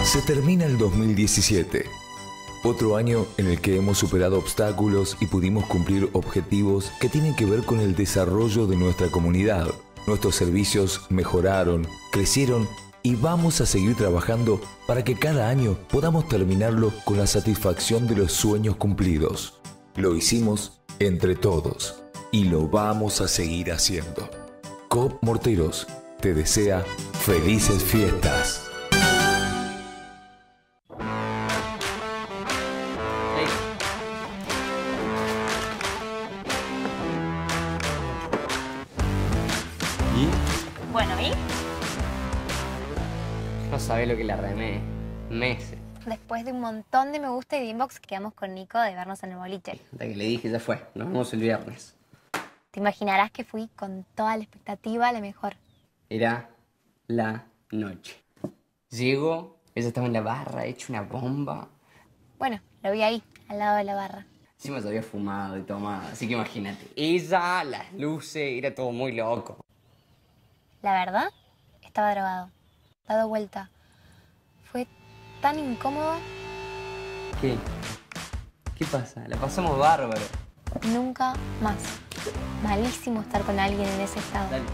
Se termina el 2017. Otro año en el que hemos superado obstáculos y pudimos cumplir objetivos que tienen que ver con el desarrollo de nuestra comunidad. Nuestros servicios mejoraron, crecieron y vamos a seguir trabajando para que cada año podamos terminarlo con la satisfacción de los sueños cumplidos. Lo hicimos entre todos y lo vamos a seguir haciendo. Coop Morteros te desea felices fiestas. Bueno, ¿y? No sabés lo que la remé. Meses. Después de un montón de me gusta y de inbox que quedamos con Nico de vernos en el boliche. Hasta que le dije, ya fue. Nos vemos el viernes. Te imaginarás que fui con toda la expectativa a la mejor. Era la noche. Llego, ella estaba en la barra, hecho una bomba. Bueno, lo vi ahí, al lado de la barra. Encima se había fumado y tomado, así que imagínate. Ella, las luces, era todo muy loco. La verdad, estaba drogado, dado vuelta. Fue tan incómodo. ¿Qué? ¿Qué pasa? La pasamos bárbaro. Nunca más. Malísimo estar con alguien en ese estado. Dale.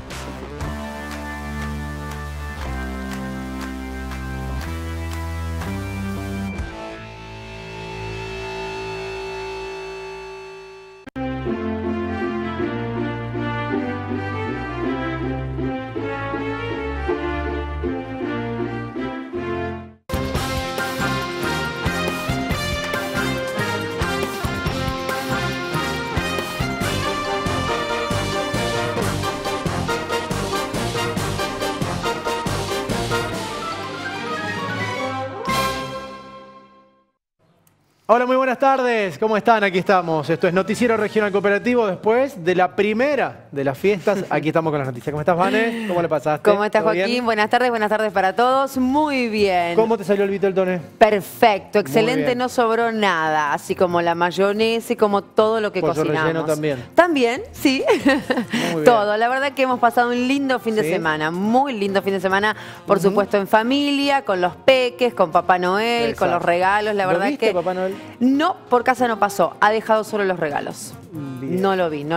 Hola, muy buenas tardes. ¿Cómo están? Aquí estamos. Esto es Noticiero Regional Cooperativo. Después de la primera de las fiestas, aquí estamos con las noticias. ¿Cómo estás, Vane? ¿Cómo le pasaste? ¿Cómo estás, Joaquín? Bien? Buenas tardes para todos. Muy bien. ¿Cómo te salió el Viteltoné? Perfecto, excelente, bien. no sobró nada, así como la mayonesa y como todo lo que Pollo cocinamos. relleno también. También, sí. Muy bien. Todo, la verdad que hemos pasado un lindo fin de ¿Sí? semana, muy lindo fin de semana, por supuesto en familia, con los peques, con Papá Noel, Exacto. con los regalos, la ¿Lo verdad viste, que... Papá Noel? No, por casa no pasó, ha dejado solo los regalos. Bien. No lo vi. Es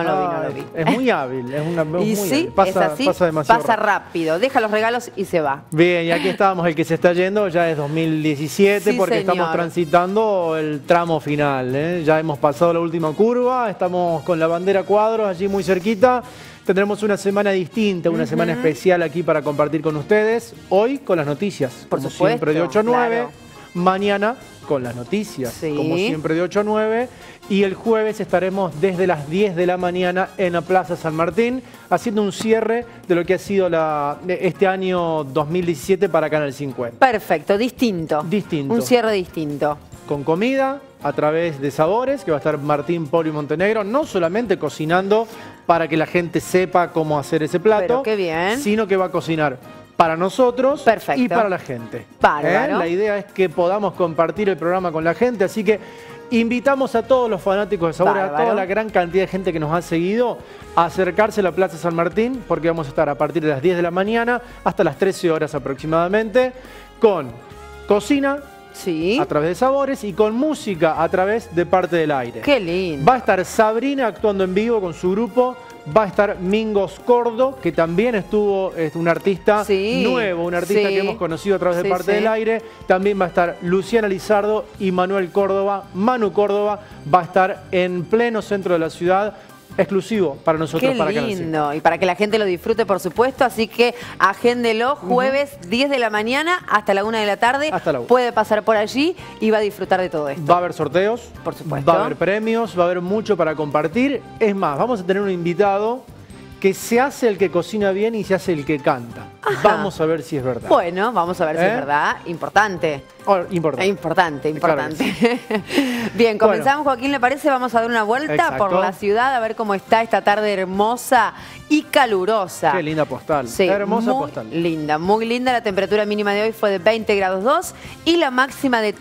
muy hábil, es Y muy sí, hábil. Pasa, es así, pasa demasiado pasa rápido, deja los regalos y se va. Bien, y aquí estábamos, el que se está yendo ya es 2017 Sí, porque señor. estamos transitando el tramo final, ¿eh? Ya hemos pasado la última curva, estamos con la bandera cuadros allí muy cerquita. Tendremos una semana distinta, una semana especial aquí para compartir con ustedes. Hoy con las noticias, Por como supuesto, siempre de 8 a 9. claro. Mañana con las noticias, Sí. como siempre de 8 a 9. Y el jueves estaremos desde las 10 de la mañana en la Plaza San Martín, haciendo un cierre de lo que ha sido este año 2017 para Canal 50. Perfecto, distinto. Distinto. Un cierre distinto. Con comida, a través de Sabores, que va a estar Martín Polo y Montenegro, no solamente cocinando para que la gente sepa cómo hacer ese plato, Pero qué bien. sino que va a cocinar para nosotros Perfecto. y para la gente. Bárbaro. La idea es que podamos compartir el programa con la gente, así que invitamos a todos los fanáticos de Sabores, Bárbaro. a toda la gran cantidad de gente que nos ha seguido, a acercarse a la Plaza San Martín, porque vamos a estar a partir de las 10 de la mañana hasta las 13 horas aproximadamente, con cocina, Sí. a través de Sabores y con música a través de Parte del Aire. Qué lindo. Va a estar Sabrina actuando en vivo con su grupo. Va a estar Mingos Cordo, que también estuvo, es un artista Sí, nuevo, un artista sí. que hemos conocido a través de Sí, Parte sí. del Aire. También va a estar Luciana Lizardo y Manuel Córdoba. Manu Córdoba va a estar en pleno centro de la ciudad, exclusivo para nosotros, Qué para Canal 5. lindo. Y para que la gente lo disfrute, por supuesto. Así que agéndelo jueves 10 de la mañana hasta la 1 de la tarde. Hasta la 1. Puede pasar por allí y va a disfrutar de todo esto. Va a haber sorteos, Por supuesto. va a haber premios, va a haber mucho para compartir. Es más, vamos a tener un invitado que se hace el que cocina bien y se hace el que canta. Ajá. Vamos a ver si es verdad. Bueno, vamos a ver si es ¿Eh? verdad. Importante. Importante. Importante. Claro Bien, comenzamos, Joaquín, ¿le parece? Vamos a dar una vuelta Exacto. por la ciudad a ver cómo está esta tarde hermosa y calurosa. Qué linda postal. Sí, Hermosa muy postal. linda, muy linda. La temperatura mínima de hoy fue de 20 grados 2 y la máxima de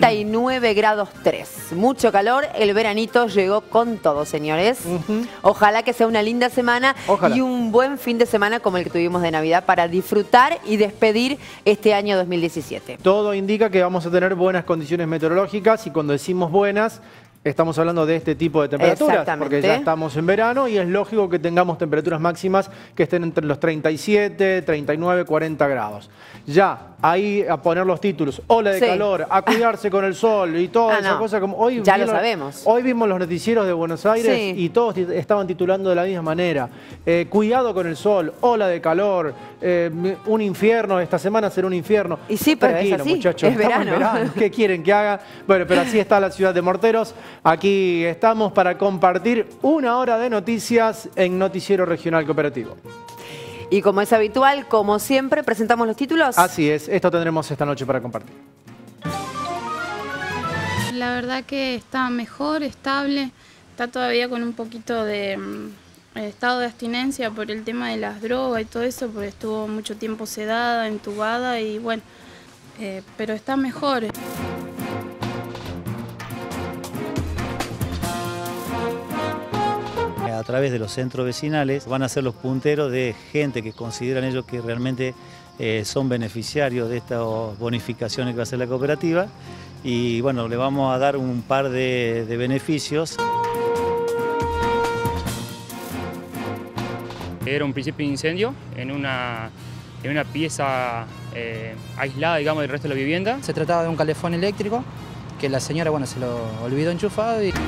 39 grados 3. Mucho calor, el veranito llegó con todo, señores. Ojalá que sea una linda semana Ojalá. y un buen fin de semana como el que tuvimos de Navidad para para disfrutar y despedir este año 2017. Todo indica que vamos a tener buenas condiciones meteorológicas y cuando decimos buenas, estamos hablando de este tipo de temperaturas, porque ya estamos en verano y es lógico que tengamos temperaturas máximas que estén entre los 37, 39, 40 grados. Ya, ahí a poner los títulos, ola de calor, a cuidarse con el sol y toda esa cosa. Como hoy ya lo sabemos. Hoy vimos los noticieros de Buenos Aires y todos estaban titulando de la misma manera. Cuidado con el sol, ola de calor, un infierno, esta semana será un infierno. Y sí, pero tranquilo, es así, muchachos, es verano. En verano. ¿Qué quieren que haga? Bueno, pero así está la ciudad de Morteros. Aquí estamos para compartir una hora de noticias en Noticiero Regional Cooperativo. Y como es habitual, como siempre, presentamos los títulos. Así es, esto tendremos esta noche para compartir. La verdad que está mejor, estable, está todavía con un poquito de estado de abstinencia por el tema de las drogas y todo eso, porque estuvo mucho tiempo sedada, entubada y bueno, pero está mejor. A través de los centros vecinales van a ser los punteros de gente que consideran ellos que realmente son beneficiarios de estas bonificaciones que va a hacer la cooperativa y bueno, le vamos a dar un par de beneficios. Era un principio de incendio en una pieza aislada, digamos, del resto de la vivienda. Se trataba de un calefón eléctrico que la señora, bueno, se lo olvidó enchufado y...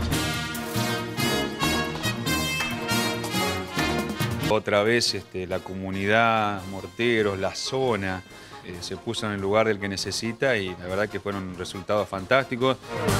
Otra vez la comunidad, Morteros, la zona, se puso en el lugar del que necesita y la verdad que fueron resultados fantásticos.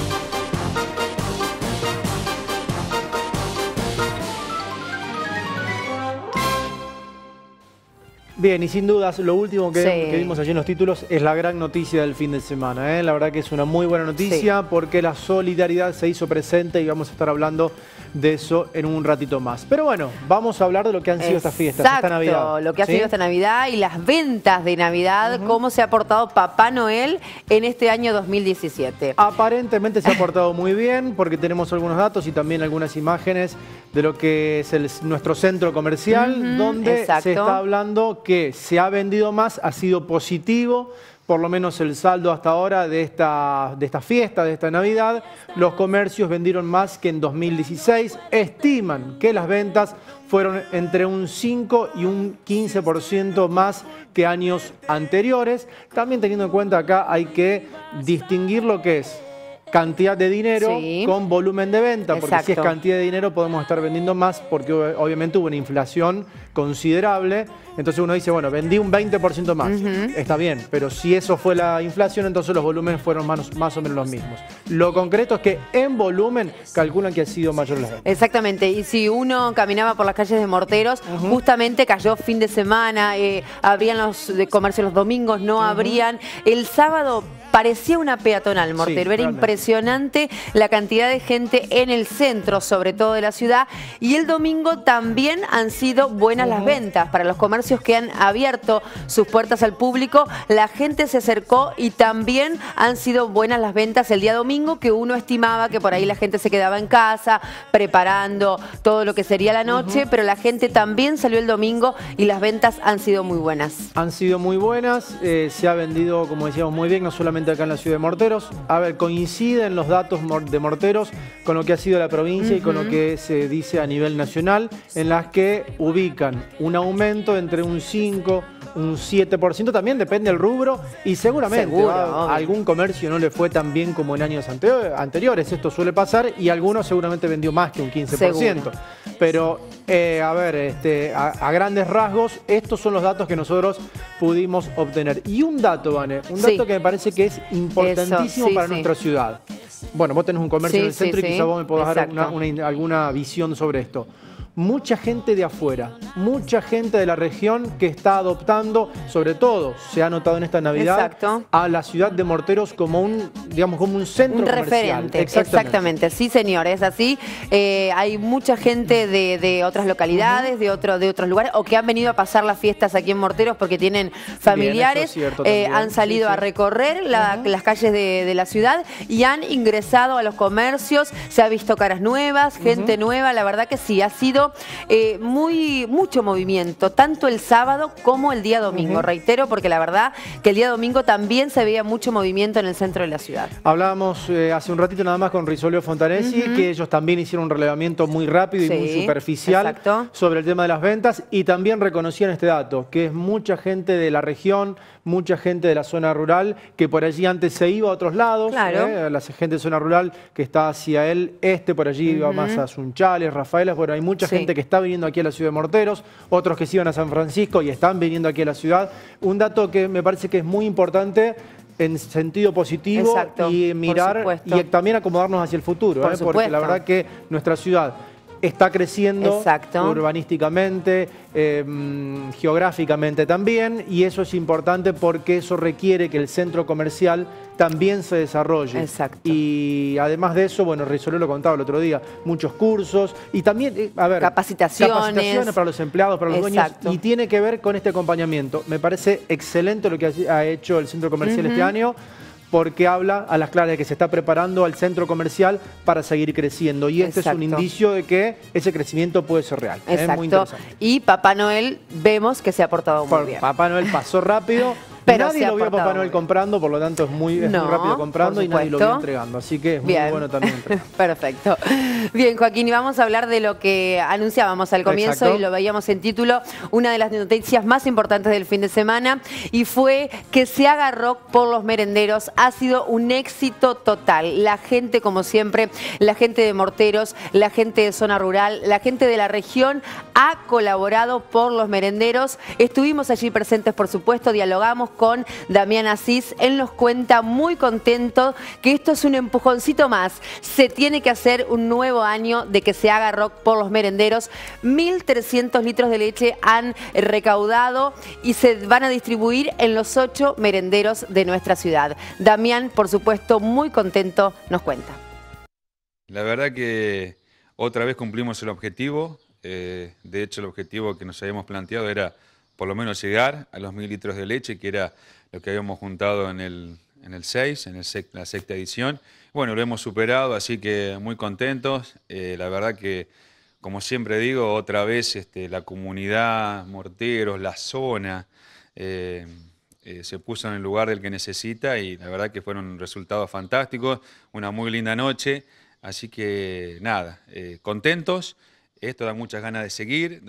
Bien, y sin dudas, lo último que vimos allí en los títulos es la gran noticia del fin de semana. La verdad que es una muy buena noticia porque la solidaridad se hizo presente y vamos a estar hablando de eso en un ratito más. Pero bueno, vamos a hablar de lo que han sido estas fiestas, esta Navidad. Lo que ha sido esta Navidad y las ventas de Navidad, cómo se ha portado Papá Noel en este año 2017. Aparentemente se ha portado muy bien porque tenemos algunos datos y también algunas imágenes de lo que es nuestro centro comercial, donde se está hablando que se ha vendido más, ha sido positivo, por lo menos el saldo hasta ahora de esta fiesta, de esta Navidad. Los comercios vendieron más que en 2016. Estiman que las ventas fueron entre un 5 y un 15% más que años anteriores. También teniendo en cuenta acá hay que distinguir lo que es cantidad de dinero con volumen de venta, porque si es cantidad de dinero podemos estar vendiendo más porque obviamente hubo una inflación considerable. Entonces uno dice, bueno, vendí un 20% más, está bien, pero si eso fue la inflación, entonces los volúmenes fueron más o menos los mismos. Lo concreto es que en volumen calculan que ha sido mayor la venta. Exactamente, y si uno caminaba por las calles de Morteros, justamente cayó fin de semana, abrían los comercios los domingos, no abrían. El sábado parecía una peatonal, Mortero. Era impresionante la cantidad de gente en el centro, sobre todo de la ciudad. Y el domingo también han sido buenas las ventas. Para los comercios que han abierto sus puertas al público, la gente se acercó y también han sido buenas las ventas el día domingo, que uno estimaba que por ahí la gente se quedaba en casa preparando todo lo que sería la noche, pero la gente también salió el domingo y las ventas han sido muy buenas. Han sido muy buenas, se ha vendido, como decíamos, muy bien, no solamente acá en la ciudad de Morteros. A ver, coinciden los datos de Morteros con lo que ha sido la provincia y con lo que se dice a nivel nacional, en las que ubican un aumento entre un 5, un 7%, también depende del rubro y seguramente a algún comercio no le fue tan bien como en años anteriores. Esto suele pasar y algunos seguramente vendió más que un 15%. Seguro. Pero, a ver, a grandes rasgos, estos son los datos que nosotros pudimos obtener. Y un dato, Vane, un dato que me parece que es importantísimo para nuestra ciudad. Bueno, vos tenés un comercio en el centro y quizás vos me podás dar alguna visión sobre esto. Mucha gente de afuera, mucha gente de la región que está adoptando, sobre todo, se ha notado en esta Navidad, a la ciudad de Morteros como un, digamos, como un centro comercial. Referente, exactamente. Sí, señor, es así. Hay mucha gente de otras localidades, de otros lugares, o que han venido a pasar las fiestas aquí en Morteros porque tienen familiares, han salido a recorrer las calles de la ciudad y han ingresado a los comercios, se ha visto caras nuevas, gente nueva. La verdad que sí, ha sido visto mucho movimiento, tanto el sábado como el día domingo. Reitero, porque la verdad que el día domingo también se veía mucho movimiento en el centro de la ciudad. Hablábamos hace un ratito nada más con Risolio Fontanesi, que ellos también hicieron un relevamiento muy rápido y muy superficial sobre el tema de las ventas, y también reconocían este dato, que es mucha gente de la región, mucha gente de la zona rural, que por allí antes se iba a otros lados, la gente de zona rural que está hacia el este, por allí iba más a Sunchales, Rafaelas. Bueno, hay mucha gente que está viniendo aquí a la ciudad de Morteros, otros que se iban a San Francisco y están viniendo aquí a la ciudad. Un dato que me parece que es muy importante en sentido positivo y mirar y también acomodarnos hacia el futuro, porque la verdad que nuestra ciudad está creciendo urbanísticamente, geográficamente también, y eso es importante porque eso requiere que el centro comercial también se desarrolle. Y además de eso, bueno, Risolio lo contaba el otro día, muchos cursos y también, capacitaciones para los empleados, para los dueños, y tiene que ver con este acompañamiento. Me parece excelente lo que ha hecho el centro comercial este año, porque habla a las claras de que se está preparando al centro comercial para seguir creciendo. Y este es un indicio de que ese crecimiento puede ser real. Muy interesante. Y Papá Noel vemos que se ha portado muy bien. Papá Noel pasó rápido. Pero nadie lo vio a Papá Noel comprando, por lo tanto es muy rápido comprando y nadie lo vio entregando. Así que es muy bueno también. Perfecto. Bien, Joaquín, y vamos a hablar de lo que anunciábamos al comienzo y lo veíamos en título, una de las noticias más importantes del fin de semana, y fue que se haga rock por los merenderos. Ha sido un éxito total. La gente, como siempre, la gente de Morteros, la gente de zona rural, la gente de la región ha colaborado por los merenderos. Estuvimos allí presentes, por supuesto, dialogamos con Damián Asís. Él nos cuenta muy contento que esto es un empujoncito más. Se tiene que hacer un nuevo año de que se haga rock por los merenderos. 1.300 litros de leche han recaudado y se van a distribuir en los 8 merenderos de nuestra ciudad. Damián, por supuesto, muy contento, nos cuenta. La verdad que otra vez cumplimos el objetivo. De hecho, el objetivo que nos habíamos planteado era por lo menos llegar a los 1.000 litros de leche, que era lo que habíamos juntado en el 6, en la sexta edición. Bueno, lo hemos superado, así que muy contentos. La verdad que, como siempre digo, otra vez la comunidad, Morteros, la zona, se puso en el lugar del que necesita, y la verdad que fueron resultados fantásticos, una muy linda noche. Así que nada, contentos. Esto da muchas ganas de seguir,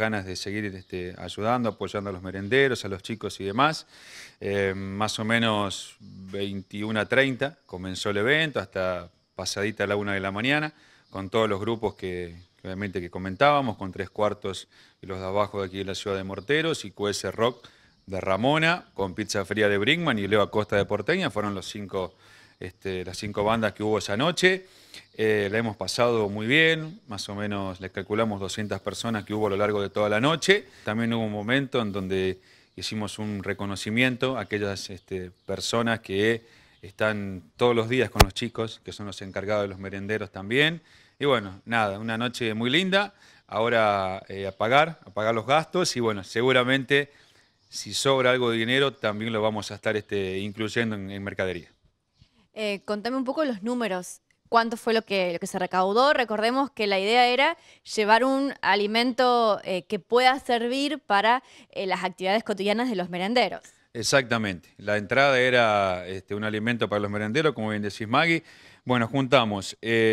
ayudando, apoyando a los merenderos, a los chicos y demás. Más o menos 21:30 comenzó el evento, hasta pasadita a la 1 de la mañana, con todos los grupos que obviamente que comentábamos, con 3/4 y los de abajo de aquí de la ciudad de Morteros, y QS Rock de Ramona, con Pizza Fría de Brinkman y Leo Acosta de Porteña. Fueron las 5 bandas que hubo esa noche. La hemos pasado muy bien, más o menos le calculamos 200 personas que hubo a lo largo de toda la noche. También hubo un momento en donde hicimos un reconocimiento a aquellas personas que están todos los días con los chicos, que son los encargados de los merenderos también. Y bueno, nada, una noche muy linda. Ahora a pagar los gastos, y bueno, seguramente si sobra algo de dinero también lo vamos a estar incluyendo en mercadería. Contame un poco los números. ¿Cuánto fue lo que se recaudó? Recordemos que la idea era llevar un alimento que pueda servir para las actividades cotidianas de los merenderos. Exactamente. La entrada era un alimento para los merenderos, como bien decís, Maggie. Bueno, juntaron,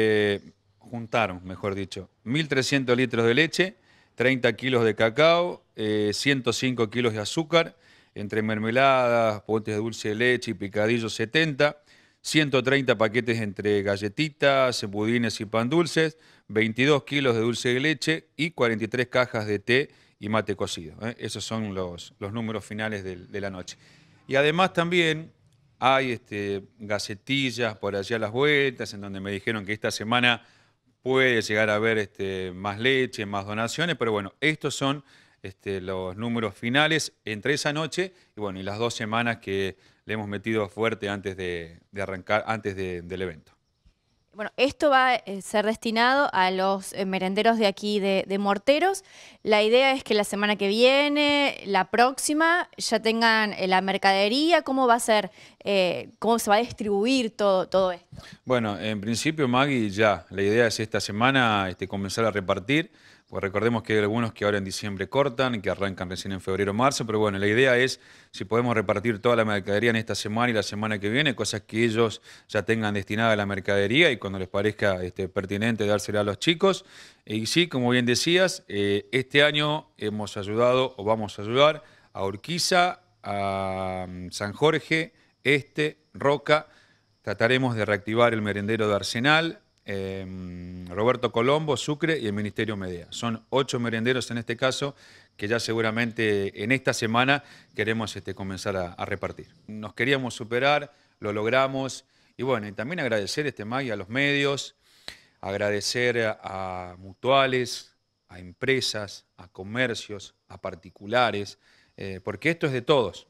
mejor dicho, 1.300 litros de leche, 30 kilos de cacao, 105 kilos de azúcar, entre mermeladas, potes de dulce de leche y picadillos 70, 130 paquetes entre galletitas, budines y pan dulces, 22 kilos de dulce de leche y 43 cajas de té y mate cocido. Esos son los números finales de la noche. Y además también hay gacetillas por allá a las vueltas, en donde me dijeron que esta semana puede llegar a haber más leche, más donaciones, pero bueno, estos son los números finales entre esa noche y bueno, y las 2 semanas que le hemos metido fuerte antes de arrancar, antes del evento. Bueno, esto va a ser destinado a los merenderos de aquí de Morteros. La idea es que la semana que viene, la próxima, ya tengan la mercadería. ¿Cómo va a ser? ¿Cómo se va a distribuir todo esto? Bueno, en principio, Maggie, ya. La idea es esta semana comenzar a repartir Pues recordemos que hay algunos que ahora en diciembre cortan y que arrancan recién en febrero o marzo, pero bueno, la idea es si podemos repartir toda la mercadería en esta semana y la semana que viene, cosas que ellos ya tengan destinada a la mercadería y cuando les parezca pertinente dársela a los chicos. Y sí, como bien decías, este año hemos ayudado o vamos a ayudar a Urquiza, a San Jorge, Roca. Trataremos de reactivar el merendero de Arsenal, Roberto Colombo, Sucre y el Ministerio Medea. Son 8 merenderos en este caso que ya seguramente en esta semana queremos comenzar a repartir. Nos queríamos superar, lo logramos y bueno, y también agradecer Maggie a los medios, agradecer a mutuales, a empresas, a comercios, a particulares, porque esto es de todos.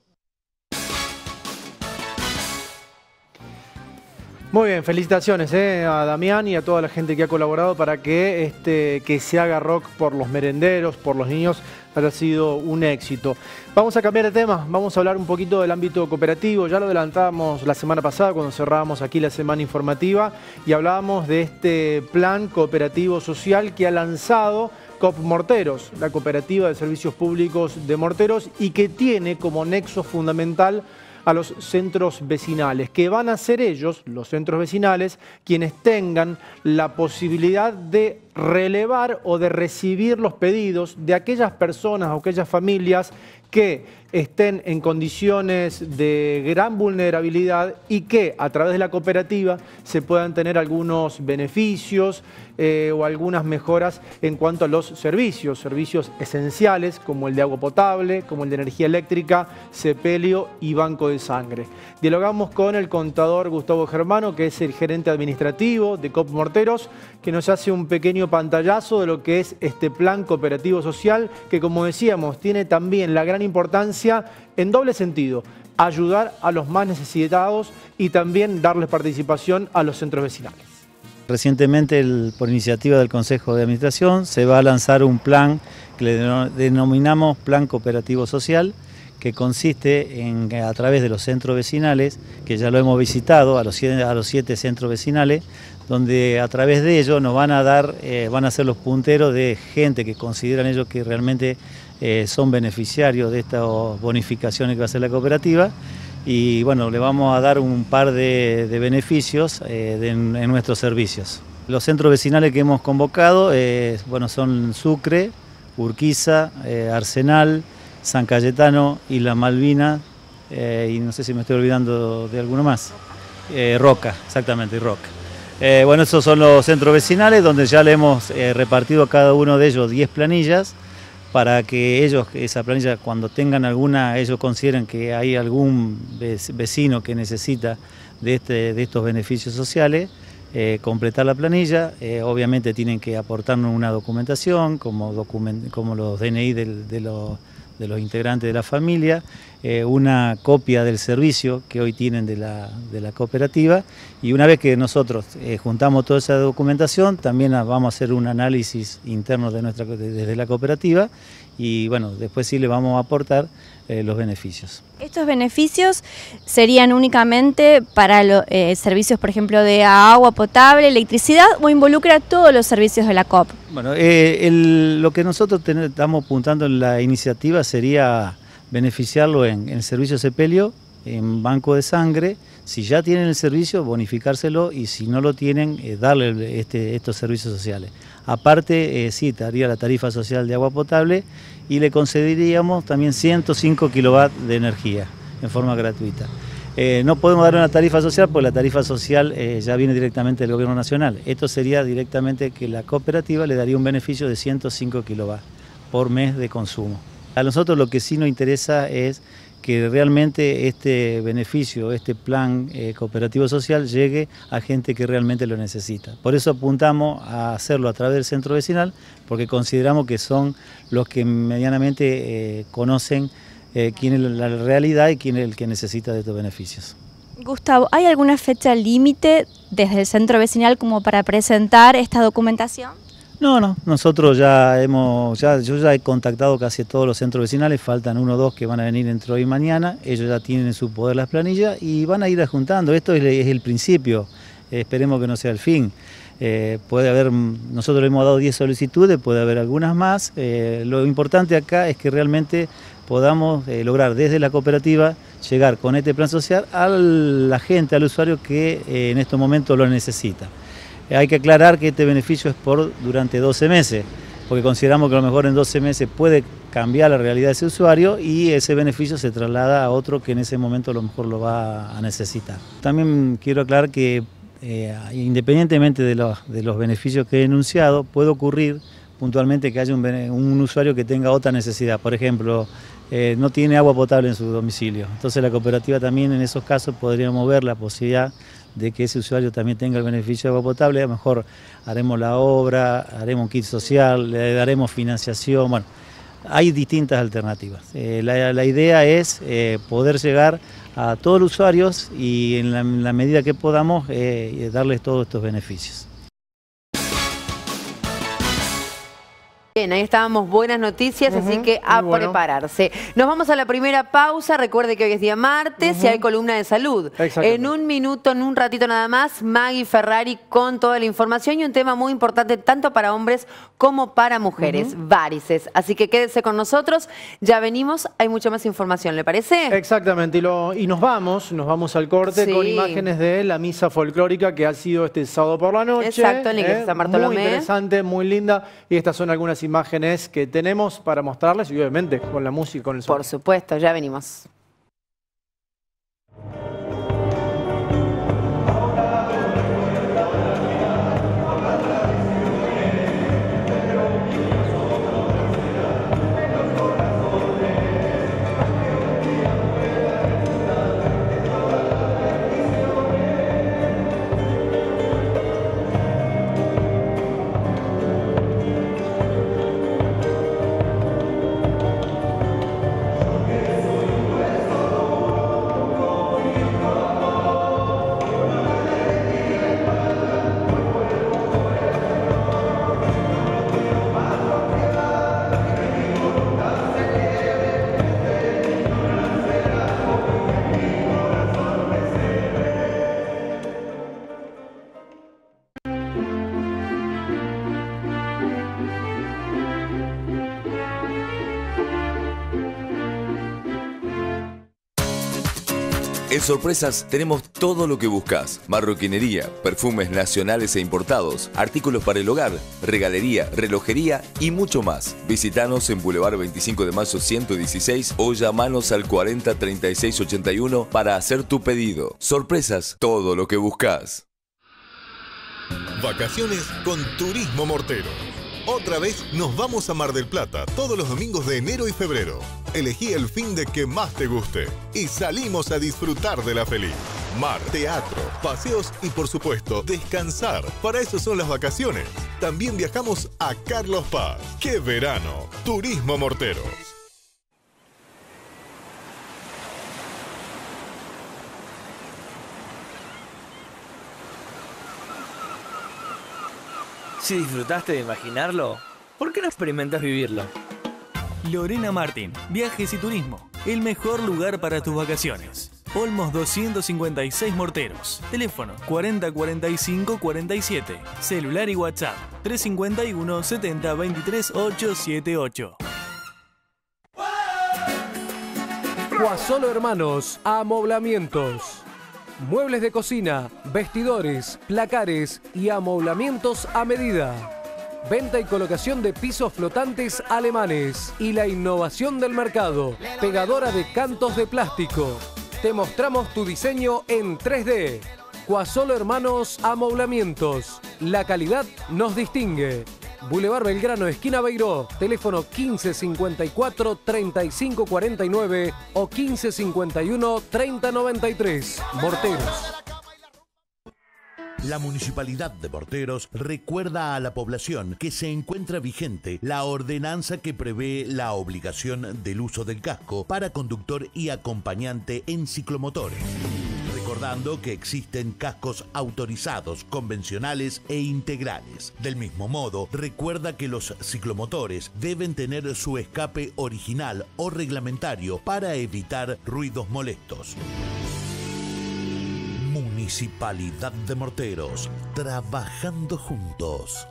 Muy bien, felicitaciones a Damián y a toda la gente que ha colaborado para que que se haga rock por los merenderos, por los niños, haya sido un éxito. Vamos a cambiar de tema, vamos a hablar un poquito del ámbito cooperativo. Ya lo adelantábamos la semana pasada cuando cerrábamos aquí la semana informativa y hablábamos de este plan cooperativo social que ha lanzado COP Morteros, la cooperativa de servicios públicos de Morteros, y que tiene como nexo fundamental a los centros vecinales, que van a ser ellos, los centros vecinales, quienes tengan la posibilidad de relevar o de recibir los pedidos de aquellas personas o aquellas familias que estén en condiciones de gran vulnerabilidad y que a través de la cooperativa se puedan tener algunos beneficios o algunas mejoras en cuanto a los servicios esenciales como el de agua potable, como el de energía eléctrica, sepelio y banco de sangre. Dialogamos con el contador Gustavo Germano, que es el gerente administrativo de COP Morteros, que nos hace un pequeño pantallazo de lo que es este plan cooperativo social, que como decíamos, tiene también la gran importancia en doble sentido: ayudar a los más necesitados y también darles participación a los centros vecinales. Recientemente, por iniciativa del Consejo de Administración, se va a lanzar un plan que le denominamos Plan Cooperativo Social, que consiste en, a través de los centros vecinales, que ya lo hemos visitado, a los 7 centros vecinales, donde a través de ellos nos van a ser los punteros de gente que consideran ellos que realmente son beneficiarios de estas bonificaciones que va a hacer la cooperativa. Y bueno, le vamos a dar un par de beneficios en nuestros servicios. Los centros vecinales que hemos convocado son Sucre, Urquiza, Arsenal, San Cayetano y La Malvina, y no sé si me estoy olvidando de alguno más. Roca, exactamente, Roca. Esos son los centros vecinales donde ya le hemos repartido a cada uno de ellos 10 planillas, para que ellos, esa planilla, cuando tengan alguna, ellos consideren que hay algún vecino que necesita de estos beneficios sociales, completar la planilla. Obviamente tienen que aportarnos una documentación, como los DNI de los integrantes de la familia, una copia del servicio que hoy tienen de la cooperativa, y una vez que nosotros juntamos toda esa documentación, también vamos a hacer un análisis interno desde la cooperativa, y bueno, después sí le vamos a aportar los beneficios. ¿Estos beneficios serían únicamente para los servicios, por ejemplo, de agua potable, electricidad, o involucra todos los servicios de la COP? Bueno, lo que nosotros estamos apuntando en la iniciativa sería beneficiarlo en el servicio sepelio, en banco de sangre. Si ya tienen el servicio, bonificárselo, y si no lo tienen, darle estos servicios sociales. Aparte, sí, daría la tarifa social de agua potable y le concederíamos también 105 kilovatios de energía en forma gratuita. No podemos dar una tarifa social porque la tarifa social ya viene directamente del Gobierno Nacional. Esto sería directamente que la cooperativa le daría un beneficio de 105 kilovatios por mes de consumo. A nosotros lo que sí nos interesa es que realmente este beneficio, este plan cooperativo social llegue a gente que realmente lo necesita. Por eso apuntamos a hacerlo a través del centro vecinal, porque consideramos que son los que medianamente conocen quién es la realidad y quién es el que necesita de estos beneficios. Gustavo, ¿hay alguna fecha límite desde el centro vecinal como para presentar esta documentación? No, nosotros yo ya he contactado casi todos los centros vecinales, faltan 1 o 2 que van a venir entre hoy y mañana. Ellos ya tienen en su poder las planillas y van a ir adjuntando. Esto es el principio, esperemos que no sea el fin. nosotros le hemos dado 10 solicitudes, puede haber algunas más. Lo importante acá es que realmente podamos lograr desde la cooperativa llegar con este plan social a la gente, al usuario que en estos momentos lo necesita. Hay que aclarar que este beneficio es durante 12 meses, porque consideramos que a lo mejor en 12 meses puede cambiar la realidad de ese usuario y ese beneficio se traslada a otro que en ese momento a lo mejor lo va a necesitar. También quiero aclarar que independientemente de los beneficios que he enunciado, puede ocurrir puntualmente que haya un usuario que tenga otra necesidad. Por ejemplo, no tiene agua potable en su domicilio. Entonces la cooperativa también en esos casos podríamos ver la posibilidad de que ese usuario también tenga el beneficio de agua potable. A lo mejor haremos la obra, haremos un kit social, le daremos financiación. Bueno, hay distintas alternativas. La idea es poder llegar a todos los usuarios y en la medida que podamos darles todos estos beneficios. Bien, ahí estábamos, buenas noticias, así que a prepararse. Nos vamos a la primera pausa, recuerde que hoy es día martes y hay columna de salud. En un minuto, en un ratito nada más, Maggie Ferrari con toda la información y un tema muy importante tanto para hombres como para mujeres, varices. Así que quédese con nosotros, ya venimos, hay mucha más información, ¿le parece? Exactamente, y nos vamos al corte con imágenes de la misa folclórica que ha sido este sábado por la noche. Exacto, en la iglesia de San Bartolomé. Muy interesante, muy linda, y estas son algunas imágenes que tenemos para mostrarles y obviamente con la música y con el sonido. Por supuesto, ya venimos. En Sorpresas tenemos todo lo que buscas: marroquinería, perfumes nacionales e importados, artículos para el hogar, regalería, relojería y mucho más. Visítanos en Boulevard 25 de Mayo 116 o llamanos al 40 36 81 para hacer tu pedido. Sorpresas, todo lo que buscas. Vacaciones con Turismo Mortero. Otra vez nos vamos a Mar del Plata todos los domingos de enero y febrero. Elegí el fin de que más te guste y salimos a disfrutar de la feliz. Mar, teatro, paseos y por supuesto descansar. Para eso son las vacaciones. También viajamos a Carlos Paz. ¡Qué verano! Turismo Morteros. Si disfrutaste de imaginarlo, ¿por qué no experimentas vivirlo? Lorena Martín, Viajes y Turismo, el mejor lugar para tus vacaciones. Olmos 256 Morteros, teléfono 40 45 47, celular y WhatsApp 351 70 23 878. Guasolo Hermanos, amoblamientos. Muebles de cocina, vestidores, placares y amoblamientos a medida. Venta y colocación de pisos flotantes alemanes y la innovación del mercado. Pegadora de cantos de plástico. Te mostramos tu diseño en 3D. Guasolo Hermanos Amoblamientos. La calidad nos distingue. Boulevard Belgrano, esquina Beiró. Teléfono 1554 3549 o 1551 3093. Morteros. La Municipalidad de Morteros recuerda a la población que se encuentra vigente la ordenanza que prevé la obligación del uso del casco para conductor y acompañante en ciclomotores. Recordando que existen cascos autorizados, convencionales e integrales. Del mismo modo, recuerda que los ciclomotores deben tener su escape original o reglamentario para evitar ruidos molestos. Municipalidad de Morteros, trabajando juntos.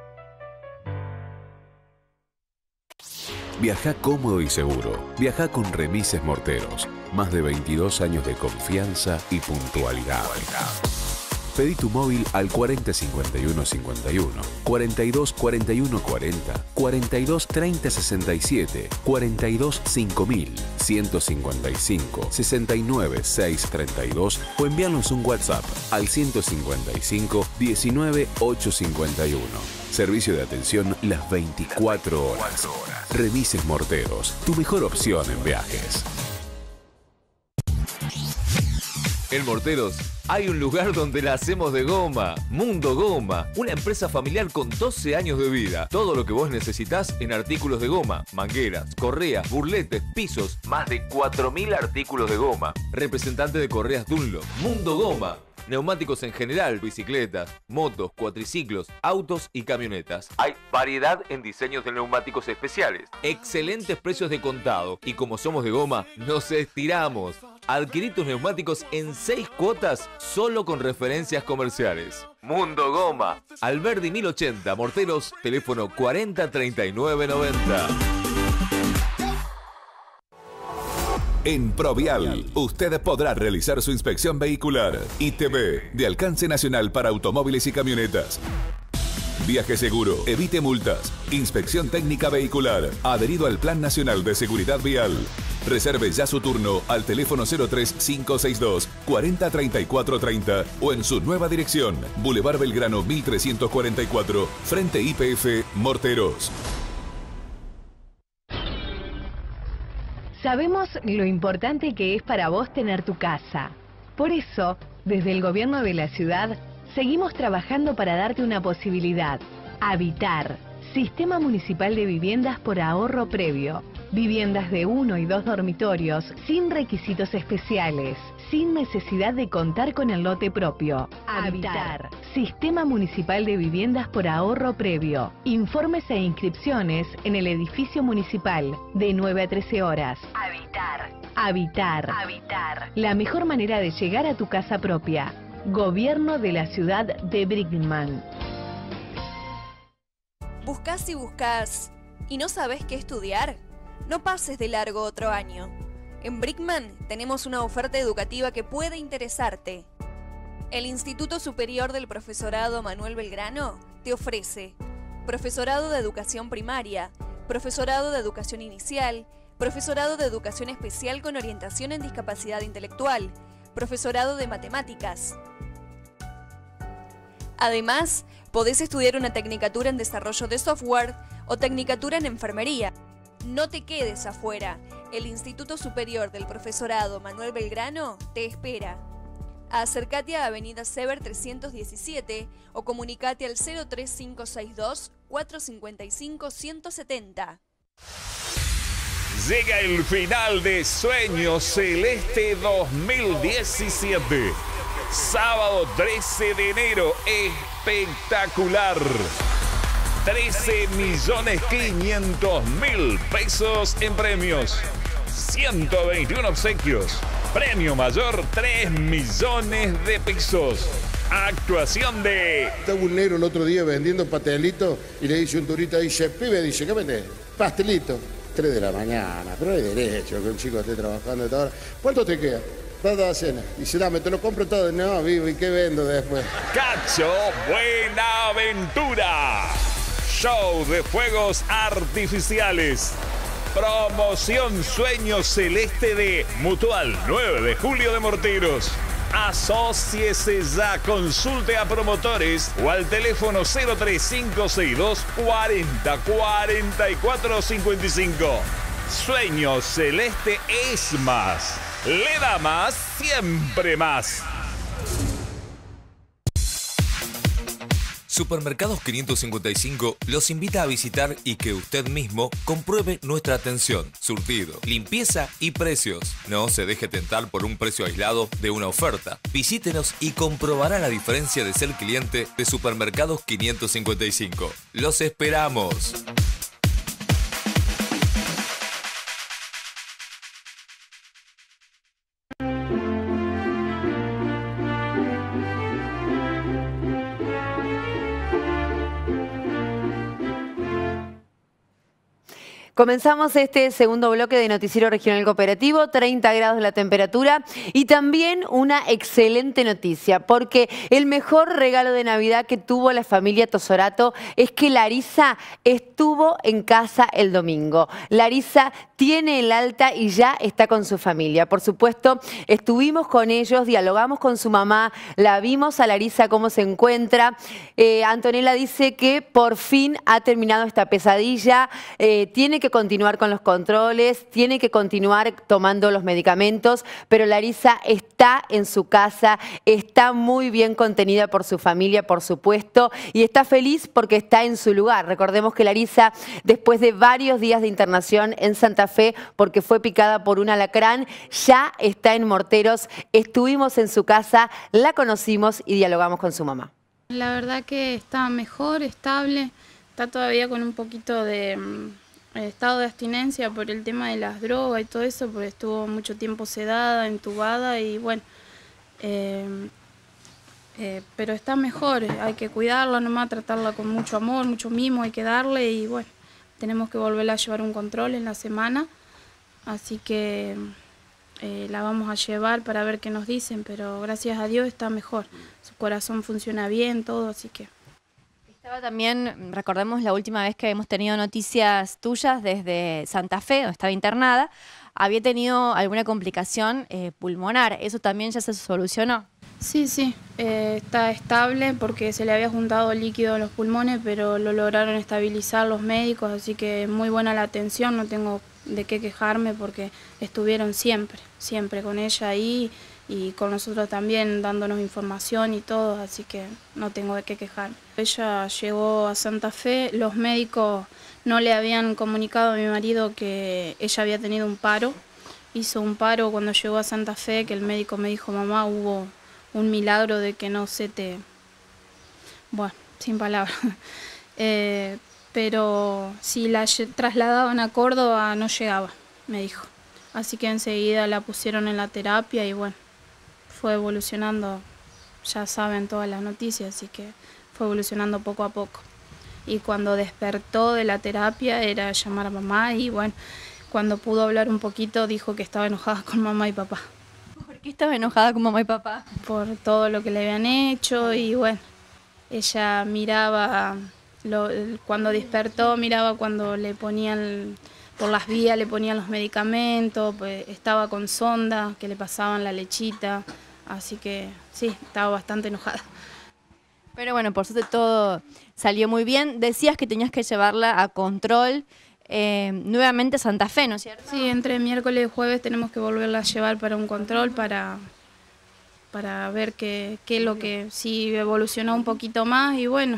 Viaja cómodo y seguro. Viaja con Remises Morteros. Más de 22 años de confianza y puntualidad. Pedí tu móvil al 40 51 51, 42 41 40, 42 30 67, 42 5000, 155 69 632 o envíanos un WhatsApp al 155 19 851. Servicio de atención las 24 horas. Remises Morteros, tu mejor opción en viajes. En Morteros hay un lugar donde la hacemos de goma. Mundo Goma, una empresa familiar con 12 años de vida. Todo lo que vos necesitas en artículos de goma, mangueras, correas, burletes, pisos, más de 4000 artículos de goma. Representante de correas Dunlop. Mundo Goma. Neumáticos en general, bicicletas, motos, cuatriciclos, autos y camionetas. Hay variedad en diseños de neumáticos especiales. Excelentes precios de contado. Y como somos de goma, nos estiramos. Adquirí tus neumáticos en 6 cuotas solo con referencias comerciales. Mundo Goma. Alberdi 1080, Morteros, teléfono 40 39 90. En Provial, usted podrá realizar su inspección vehicular. ITV, de alcance nacional para automóviles y camionetas. Viaje seguro, evite multas. Inspección técnica vehicular, adherido al Plan Nacional de Seguridad Vial. Reserve ya su turno al teléfono 03562 40 34 30 o en su nueva dirección, Boulevard Belgrano 1344, frente YPF Morteros. Sabemos lo importante que es para vos tener tu casa. Por eso, desde el gobierno de la ciudad, seguimos trabajando para darte una posibilidad. Habitar. Sistema Municipal de Viviendas por Ahorro Previo. Viviendas de 1 y 2 dormitorios, sin requisitos especiales, sin necesidad de contar con el lote propio. Habitar. Sistema Municipal de Viviendas por Ahorro Previo. Informes e inscripciones en el edificio municipal, de 9 a 13 horas. Habitar. Habitar. Habitar. La mejor manera de llegar a tu casa propia. Gobierno de la ciudad de Brickman. ¿Buscás y buscás y no sabes qué estudiar? No pases de largo otro año. En Brickman tenemos una oferta educativa que puede interesarte. El Instituto Superior del Profesorado Manuel Belgrano te ofrece profesorado de educación primaria, profesorado de educación inicial, profesorado de educación especial con orientación en discapacidad intelectual, profesorado de matemáticas. Además, podés estudiar una tecnicatura en desarrollo de software o tecnicatura en enfermería. No te quedes afuera. El Instituto Superior del Profesorado Manuel Belgrano te espera. Acércate a Avenida Sever 317 o comunicate al 03562 455 170. Llega el final de Sueño Celeste 2017. Sábado 13 de enero, espectacular. 13.500.000 pesos en premios. 121 obsequios. Premio mayor, 3 millones de pesos. Actuación de... Estaba un negro el otro día vendiendo pastelitos y le dice un turista, dice, pibe, dice, ¿qué vendés? Pastelito. 3 de la mañana, pero hay derecho que un chico esté trabajando a esta hora. ¿Cuánto te queda? Toda la cena. Dice, dame, te lo compro todo. No, vivo, ¿y qué vendo después? Cacho Buenaventura. Show de fuegos artificiales. Promoción Sueño Celeste de Mutual 9 de julio de Morteros. Asóciese ya, consulte a promotores o al teléfono 03562 40 44 55. Sueño Celeste es más. Le da más, siempre más. Supermercados 555 los invita a visitar y que usted mismo compruebe nuestra atención, surtido, limpieza y precios. No se deje tentar por un precio aislado de una oferta. Visítenos y comprobará la diferencia de ser cliente de Supermercados 555. ¡Los esperamos! Comenzamos este segundo bloque de Noticiero Regional Cooperativo, 30 grados la temperatura y también una excelente noticia, porque el mejor regalo de Navidad que tuvo la familia Tosorato es que Larisa estuvo en casa el domingo. Larisa tiene el alta y ya está con su familia. Por supuesto, estuvimos con ellos, dialogamos con su mamá, la vimos a Larisa cómo se encuentra. Antonella dice que por fin ha terminado esta pesadilla, tiene que continuar con los controles, tiene que continuar tomando los medicamentos, pero Larisa está en su casa, está muy bien contenida por su familia, por supuesto, y está feliz porque está en su lugar. Recordemos que Larisa, después de varios días de internación en Santa Fe, porque fue picada por un alacrán, ya está en Morteros. Estuvimos en su casa, la conocimos y dialogamos con su mamá. La verdad que está mejor, estable, está todavía con un poquito de estado de abstinencia por el tema de las drogas y todo eso, porque estuvo mucho tiempo sedada, entubada y bueno, pero está mejor, hay que cuidarla nomás, tratarla con mucho amor, mucho mimo hay que darle y bueno, tenemos que volverla a llevar un control en la semana, así que la vamos a llevar para ver qué nos dicen, pero gracias a Dios está mejor, su corazón funciona bien, todo, así que... Estaba también, recordemos la última vez que hemos tenido noticias tuyas desde Santa Fe, donde estaba internada, había tenido alguna complicación pulmonar, ¿eso también ya se solucionó? Sí, sí, está estable porque se le había juntado líquido a los pulmones, pero lo lograron estabilizar los médicos, así que muy buena la atención, no tengo de qué quejarme porque estuvieron siempre, siempre con ella ahí y con nosotros también dándonos información y todo, así que no tengo de qué quejarme. Ella llegó a Santa Fe, los médicos no le habían comunicado a mi marido que ella había tenido un paro, hizo un paro cuando llegó a Santa Fe, que el médico me dijo, mamá, hubo un milagro de que no se te... Bueno, sin palabras. Pero si la trasladaban a Córdoba no llegaba, me dijo. Así que enseguida la pusieron en la terapia y bueno, fue evolucionando, ya saben todas las noticias, así que fue evolucionando poco a poco. Y cuando despertó de la terapia era llamar a mamá y bueno, cuando pudo hablar un poquito dijo que estaba enojada con mamá y papá. ¿Por qué estaba enojada con mamá y papá? Por todo lo que le habían hecho y bueno, ella miraba, cuando despertó miraba cuando le ponían, por las vías le ponían los medicamentos, pues estaba con sonda, que le pasaban la lechita, así que sí, estaba bastante enojada. Pero bueno, por suerte todo salió muy bien. Decías que tenías que llevarla a control nuevamente a Santa Fe, ¿no es cierto? Sí, entre miércoles y jueves tenemos que volverla a llevar para un control para ver qué es lo que, si evolucionó un poquito más y bueno,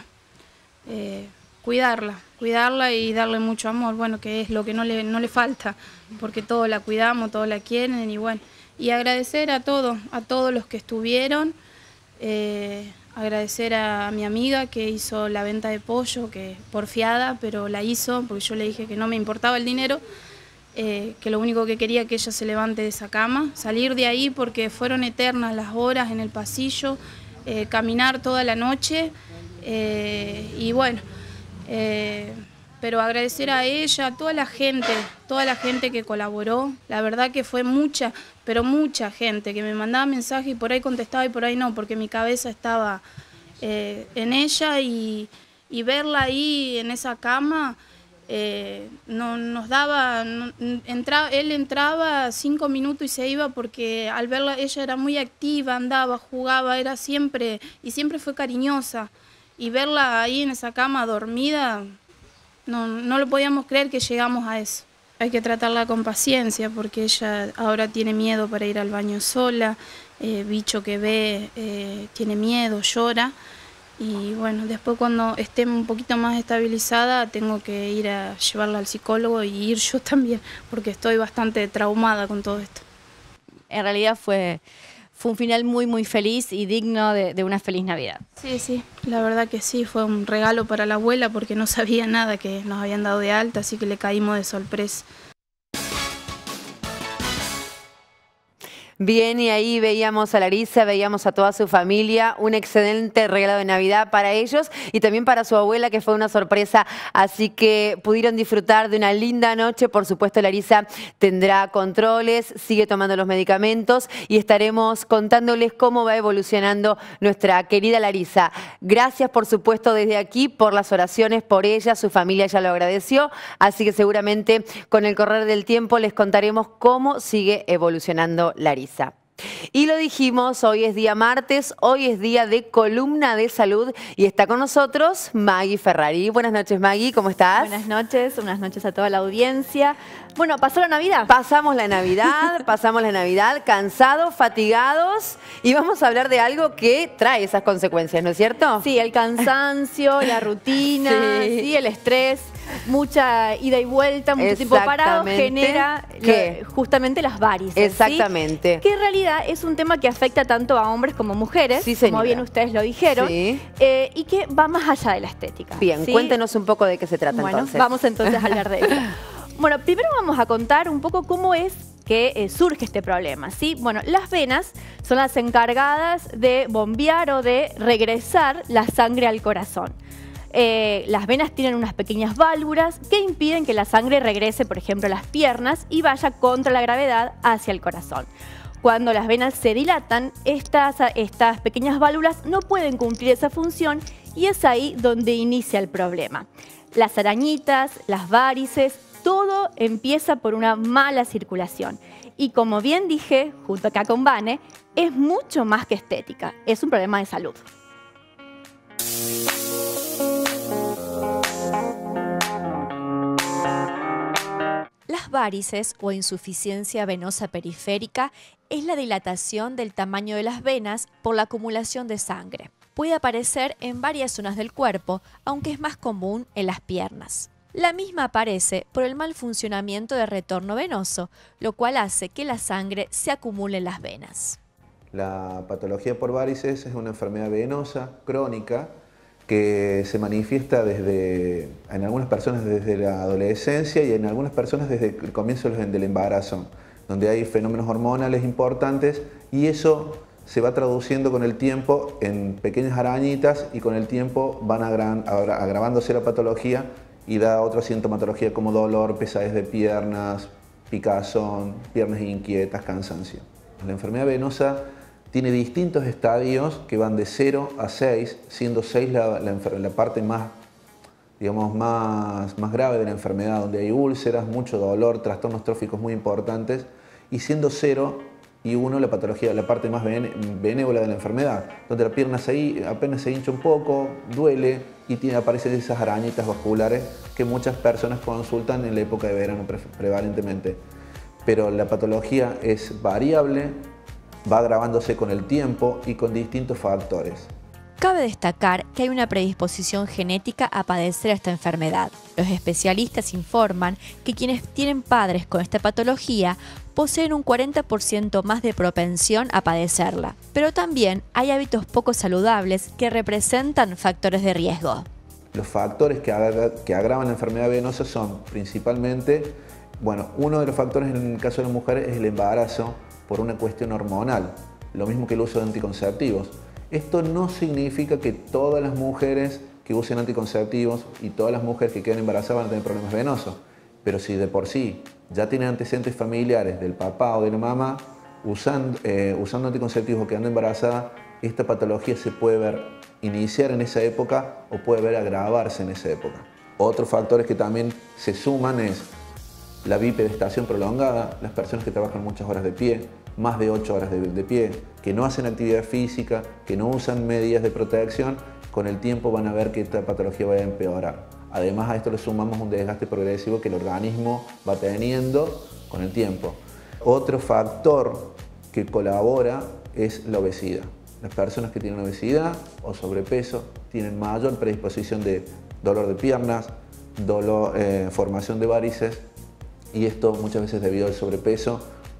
cuidarla y darle mucho amor, bueno, que es lo que no le falta, porque todos la cuidamos, todos la quieren y bueno, y agradecer a todos los que estuvieron, agradecer a mi amiga que hizo la venta de pollo, que porfiada, pero la hizo, porque yo le dije que no me importaba el dinero, que lo único que quería que ella se levante de esa cama, salir de ahí porque fueron eternas las horas en el pasillo, caminar toda la noche y bueno, pero agradecer a ella, a toda la gente que colaboró, la verdad que fue mucha, pero mucha gente que me mandaba mensajes y por ahí contestaba y por ahí no, porque mi cabeza estaba en ella y verla ahí en esa cama, no, nos daba, él entraba 5 minutos y se iba porque al verla ella era muy activa, andaba, jugaba, era siempre, y siempre fue cariñosa, y verla ahí en esa cama dormida, no lo podíamos creer que llegamos a eso. Hay que tratarla con paciencia porque ella ahora tiene miedo para ir al baño sola, bicho que ve tiene miedo, llora y bueno, después cuando esté un poquito más estabilizada tengo que ir a llevarla al psicólogo y ir yo también porque estoy bastante traumada con todo esto. En realidad fue un final muy muy feliz y digno de una feliz Navidad. Sí, sí, la verdad que sí, fue un regalo para la abuela porque no sabía nada que nos habían dado de alta, así que le caímos de sorpresa. Bien, y ahí veíamos a Larisa, veíamos a toda su familia, un excelente regalo de Navidad para ellos y también para su abuela, que fue una sorpresa, así que pudieron disfrutar de una linda noche. Por supuesto, Larisa tendrá controles, sigue tomando los medicamentos y estaremos contándoles cómo va evolucionando nuestra querida Larisa. Gracias, por supuesto, desde aquí por las oraciones por ella, su familia ya lo agradeció, así que seguramente con el correr del tiempo les contaremos cómo sigue evolucionando Larisa. Y lo dijimos, hoy es día martes, hoy es día de columna de salud y está con nosotros Maggie Ferrari. Buenas noches, Maggie, ¿cómo estás? Buenas noches a toda la audiencia. Bueno, ¿pasó la Navidad? Pasamos la Navidad, cansados, fatigados, y vamos a hablar de algo que trae esas consecuencias, ¿no es cierto? Sí, el cansancio, la rutina, sí, el estrés, mucha ida y vuelta, mucho tiempo parado, genera justamente las varices. Exactamente. ¿sí? Que en realidad es un tema que afecta tanto a hombres como mujeres, como bien ustedes lo dijeron, y que va más allá de la estética. Bien, ¿sí? Cuéntenos un poco de qué se trata entonces. Vamos entonces a hablar de eso. Bueno, primero vamos a contar un poco cómo es que surge este problema, ¿sí? Bueno, las venas son las encargadas de bombear o de regresar la sangre al corazón. Las venas tienen unas pequeñas válvulas que impiden que la sangre regrese, por ejemplo, a las piernas y vaya contra la gravedad hacia el corazón. Cuando las venas se dilatan, estas pequeñas válvulas no pueden cumplir esa función y es ahí donde inicia el problema. Las arañitas, las varices, todo empieza por una mala circulación. Y como bien dije, junto acá con Vane, es mucho más que estética, es un problema de salud. Las varices o insuficiencia venosa periférica es la dilatación del tamaño de las venas por la acumulación de sangre. Puede aparecer en varias zonas del cuerpo, aunque es más común en las piernas. La misma aparece por el mal funcionamiento del retorno venoso, lo cual hace que la sangre se acumule en las venas. La patología por varices es una enfermedad venosa crónica que se manifiesta en algunas personas desde la adolescencia y en algunas personas desde el comienzo del embarazo, donde hay fenómenos hormonales importantes y eso se va traduciendo con el tiempo en pequeñas arañitas y con el tiempo van agravándose la patología y da otra sintomatología como dolor, pesadez de piernas, picazón, piernas inquietas, cansancio. La enfermedad venosa tiene distintos estadios que van de 0 a 6, siendo 6 la parte más, digamos, más grave de la enfermedad, donde hay úlceras, mucho dolor, trastornos tróficos muy importantes, y siendo 0 y 1 la patología, la parte más benévola de la enfermedad, donde la pierna apenas se hincha un poco, duele y aparecen esas arañitas vasculares que muchas personas consultan en la época de verano prevalentemente. Pero la patología es variable, va agravándose con el tiempo y con distintos factores. Cabe destacar que hay una predisposición genética a padecer esta enfermedad. Los especialistas informan que quienes tienen padres con esta patología poseen un 40% más de propensión a padecerla, pero también hay hábitos poco saludables que representan factores de riesgo. Los factores que agravan la enfermedad venosa son principalmente, bueno, uno de los factores en el caso de las mujeres es el embarazo por una cuestión hormonal, lo mismo que el uso de anticonceptivos. Esto no significa que todas las mujeres que usen anticonceptivos y todas las mujeres que queden embarazadas van a tener problemas venosos, pero si de por sí ya tienen antecedentes familiares del papá o de la mamá usando anticonceptivos o quedando embarazada, esta patología se puede iniciar en esa época o puede agravarse en esa época. Otros factores que también se suman es la bipedestación prolongada, las personas que trabajan muchas horas de pie, más de 8 horas de pie, que no hacen actividad física, que no usan medidas de protección, con el tiempo van a ver que esta patología va a empeorar. Además a esto le sumamos un desgaste progresivo que el organismo va teniendo con el tiempo. Otro factor que colabora es la obesidad. Las personas que tienen obesidad o sobrepeso tienen mayor predisposición de dolor de piernas, formación de varices, y esto muchas veces debido al sobrepeso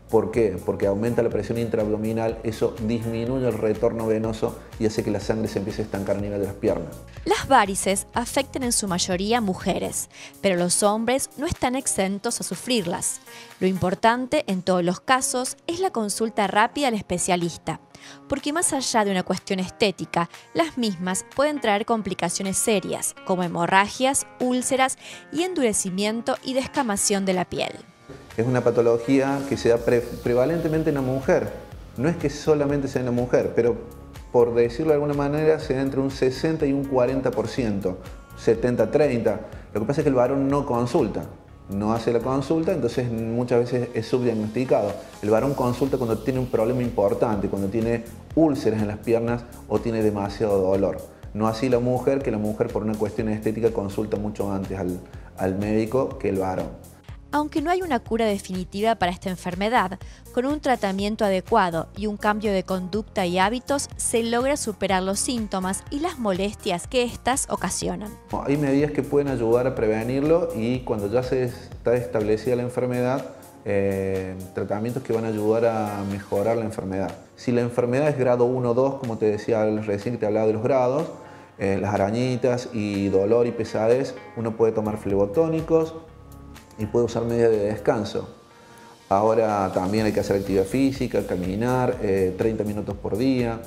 ¿Por qué? Porque aumenta la presión intraabdominal, eso disminuye el retorno venoso y hace que la sangre se empiece a estancar a nivel de las piernas. Las varices afectan en su mayoría mujeres, pero los hombres no están exentos a sufrirlas. Lo importante en todos los casos es la consulta rápida al especialista, porque más allá de una cuestión estética, las mismas pueden traer complicaciones serias, como hemorragias, úlceras y endurecimiento y descamación de la piel. Es una patología que se da prevalentemente en la mujer. No es que solamente sea en la mujer, pero por decirlo de alguna manera se da entre un 60 y un 40%, 70-30. Lo que pasa es que el varón no consulta, no hace la consulta, entonces muchas veces es subdiagnosticado. El varón consulta cuando tiene un problema importante, cuando tiene úlceras en las piernas o tiene demasiado dolor. No así la mujer, que la mujer por una cuestión estética consulta mucho antes al médico que el varón. Aunque no hay una cura definitiva para esta enfermedad, con un tratamiento adecuado y un cambio de conducta y hábitos se logra superar los síntomas y las molestias que éstas ocasionan. Hay medidas que pueden ayudar a prevenirlo y cuando ya se está establecida la enfermedad, tratamientos que van a ayudar a mejorar la enfermedad. Si la enfermedad es grado 1 o 2, como te decía recién que te hablaba de los grados, las arañitas y dolor y pesadez, uno puede tomar flebotónicos y puede usar medidas de descanso. Ahora también hay que hacer actividad física, caminar 30 minutos por día,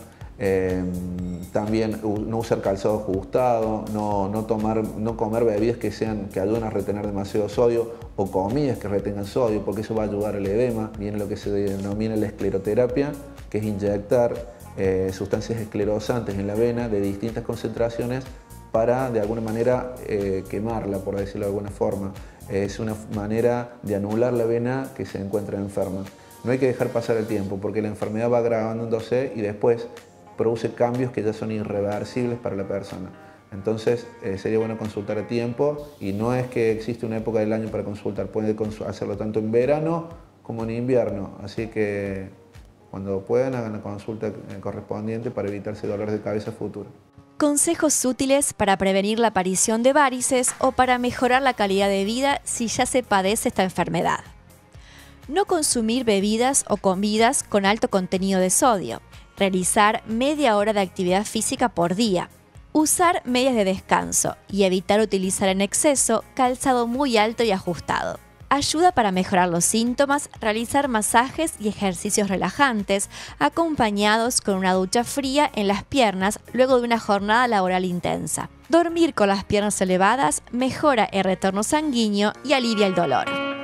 también no usar calzado ajustado, no comer bebidas que ayuden a retener demasiado sodio o comidas que retengan sodio, porque eso va a ayudar al edema. Viene lo que se denomina la escleroterapia, que es inyectar sustancias esclerosantes en la vena de distintas concentraciones para de alguna manera quemarla, por decirlo de alguna forma. Es una manera de anular la vena que se encuentra enferma. No hay que dejar pasar el tiempo porque la enfermedad va agravándose y después produce cambios que ya son irreversibles para la persona. Entonces sería bueno consultar a tiempo y no es que existe una época del año para consultar, pueden hacerlo tanto en verano como en invierno. Así que cuando puedan hagan la consulta correspondiente para evitarse dolores de cabeza futuro. Consejos útiles para prevenir la aparición de varices o para mejorar la calidad de vida si ya se padece esta enfermedad. No consumir bebidas o comidas con alto contenido de sodio. Realizar media hora de actividad física por día. Usar medias de descanso y evitar utilizar en exceso calzado muy alto y ajustado. Ayuda para mejorar los síntomas, realizar masajes y ejercicios relajantes, acompañados con una ducha fría en las piernas luego de una jornada laboral intensa. Dormir con las piernas elevadas mejora el retorno sanguíneo y alivia el dolor.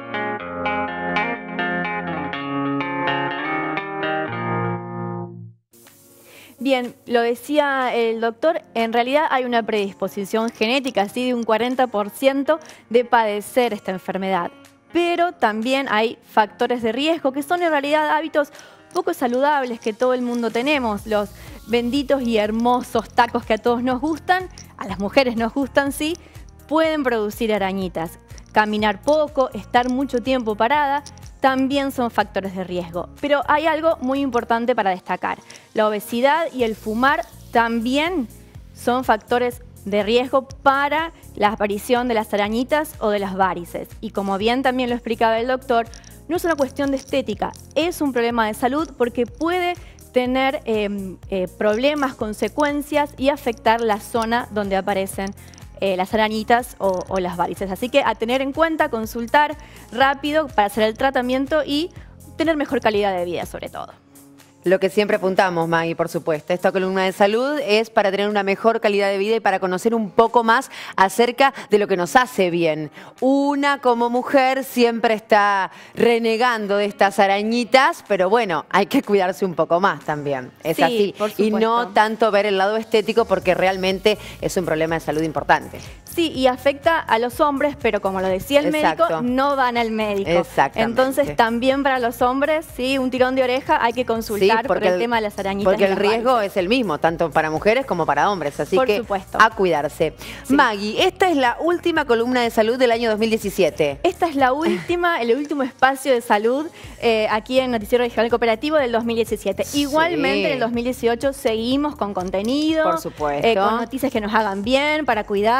Bien, lo decía el doctor, en realidad hay una predisposición genética, así de un 40% de padecer esta enfermedad. Pero también hay factores de riesgo que son en realidad hábitos poco saludables que todo el mundo tenemos. Los benditos y hermosos tacos que a todos nos gustan, a las mujeres nos gustan, sí, pueden producir arañitas. Caminar poco, estar mucho tiempo parada, también son factores de riesgo. Pero hay algo muy importante para destacar. La obesidad y el fumar también son factores de riesgo para la aparición de las arañitas o de las varices. Y como bien también lo explicaba el doctor, no es una cuestión de estética, es un problema de salud porque puede tener problemas, consecuencias y afectar la zona donde aparecen las arañitas o las varices. Así que a tener en cuenta, consultar rápido para hacer el tratamiento y tener mejor calidad de vida sobre todo. Lo que siempre apuntamos, Maggie, por supuesto. Esta columna de salud es para tener una mejor calidad de vida y para conocer un poco más acerca de lo que nos hace bien. Una como mujer siempre está renegando de estas arañitas, pero bueno, hay que cuidarse un poco más también. Es así. Y no tanto ver el lado estético porque realmente es un problema de salud importante. Sí, y afecta a los hombres, pero como lo decía el médico, no van al médico. Exactamente. Entonces también para los hombres, sí, un tirón de oreja, hay que consultar por el tema de las arañitas. Porque el riesgo es el mismo, tanto para mujeres como para hombres, así que a cuidarse. Sí. Maggie, esta es la última columna de salud del año 2017. Esta es la última, el último espacio de salud aquí en Noticiero Regional Cooperativo del 2017. Igualmente en el 2018 seguimos con contenido, por supuesto, con noticias que nos hagan bien, para cuidarnos, como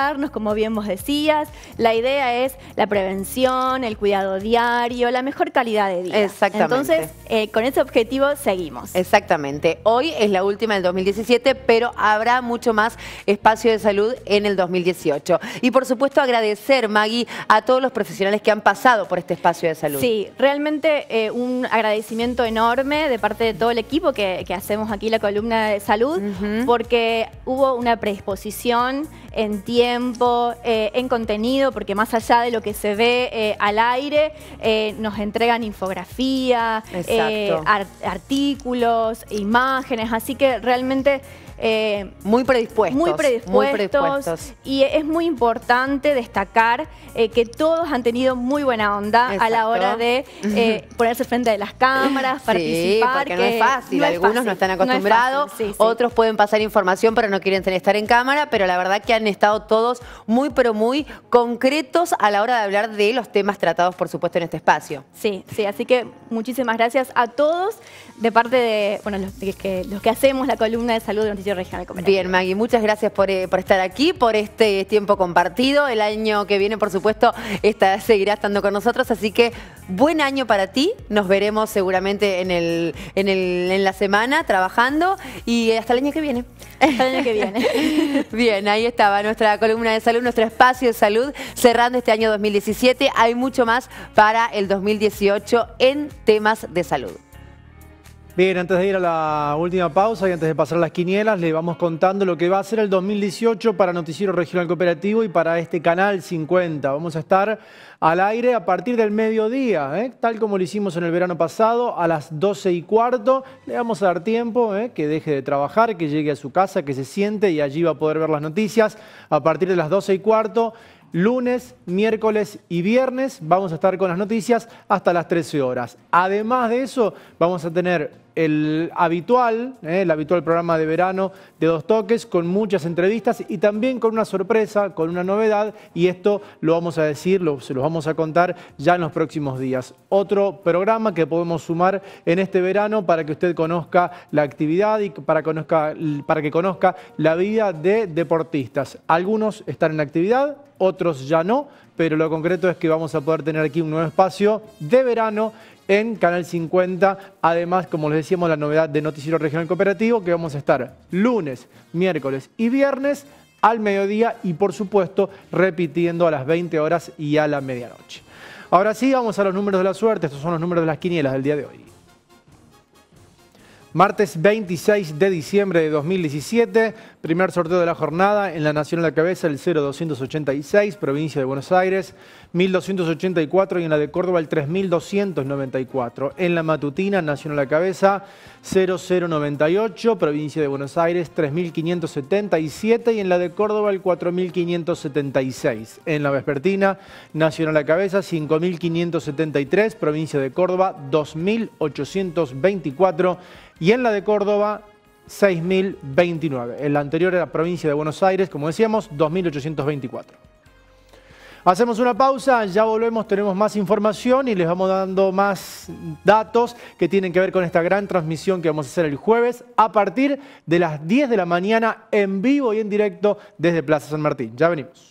como bien vos decías. La idea es la prevención, el cuidado diario, la mejor calidad de vida. Exactamente. Entonces, con ese objetivo seguimos. Exactamente. Hoy es la última del 2017, pero habrá mucho más espacio de salud en el 2018. Y por supuesto agradecer, Maggie, a todos los profesionales que han pasado por este espacio de salud. Sí, realmente un agradecimiento enorme de parte de todo el equipo que hacemos aquí la columna de salud, porque hubo una predisposición en tiempo, en contenido, porque más allá de lo que se ve al aire, nos entregan infografía, artículos, imágenes, así que realmente... muy predispuestos. Y es muy importante destacar que todos han tenido muy buena onda a la hora de ponerse frente de las cámaras, participar. Porque no es fácil, algunos no están acostumbrados, otros pueden pasar información pero no quieren estar en cámara, pero la verdad que han estado todos muy pero muy concretos a la hora de hablar de los temas tratados por supuesto en este espacio. Sí, así que muchísimas gracias a todos de parte de los que hacemos la columna de salud de Noticiero Regional Cooperativo. Bien, Maggie, muchas gracias por estar aquí, por este tiempo compartido. El año que viene, por supuesto, seguirá estando con nosotros, así que buen año para ti. Nos veremos seguramente en la semana trabajando y hasta el año que viene. Hasta el año que viene. Bien, ahí estaba nuestra columna de salud, nuestro espacio de salud, cerrando este año 2017. Hay mucho más para el 2018 en temas de salud. Bien, antes de ir a la última pausa y antes de pasar a las quinielas, le vamos contando lo que va a ser el 2018 para Noticiero Regional Cooperativo y para este Canal 50. Vamos a estar al aire a partir del mediodía, tal como lo hicimos en el verano pasado, a las 12:15. Le vamos a dar tiempo que deje de trabajar, que llegue a su casa, que se siente y allí va a poder ver las noticias. A partir de las 12:15, lunes, miércoles y viernes vamos a estar con las noticias hasta las 13 horas. Además de eso, vamos a tener el habitual programa de verano de Dos Toques con muchas entrevistas y también con una sorpresa, con una novedad, y esto lo vamos a decir, se los vamos a contar ya en los próximos días. Otro programa que podemos sumar en este verano para que usted conozca la actividad y para que conozca la vida de deportistas. Algunos están en actividad, otros ya no, pero lo concreto es que vamos a poder tener aquí un nuevo espacio de verano en Canal 50. Además, como les decíamos, la novedad de Noticiero Regional Cooperativo, que vamos a estar lunes, miércoles y viernes al mediodía y, por supuesto, repitiendo a las 20 horas y a la medianoche. Ahora sí, vamos a los números de la suerte. Estos son los números de las quinielas del día de hoy. Martes 26 de diciembre de 2017, primer sorteo de la jornada. En la Nacional a la cabeza el 0286, provincia de Buenos Aires, 1284, y en la de Córdoba el 3294. En la matutina, Nacional a la cabeza 0098, provincia de Buenos Aires, 3577, y en la de Córdoba el 4576. En la vespertina, Nacional a la cabeza 5573, provincia de Córdoba 2824, y en la de Córdoba 6.029. En la anterior era provincia de Buenos Aires, como decíamos, 2.824. Hacemos una pausa, ya volvemos, tenemos más información y les vamos dando más datos que tienen que ver con esta gran transmisión que vamos a hacer el jueves a partir de las 10 de la mañana en vivo y en directo desde Plaza San Martín. Ya venimos.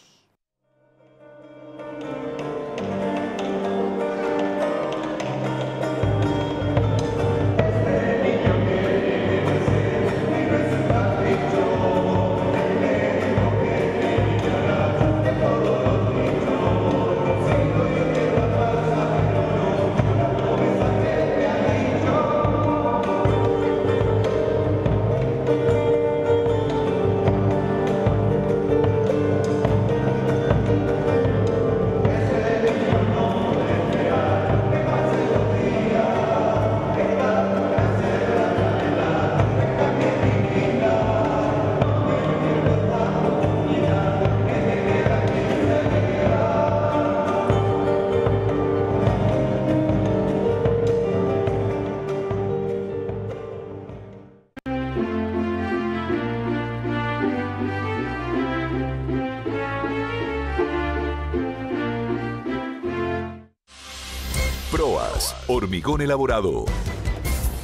Proas, hormigón elaborado.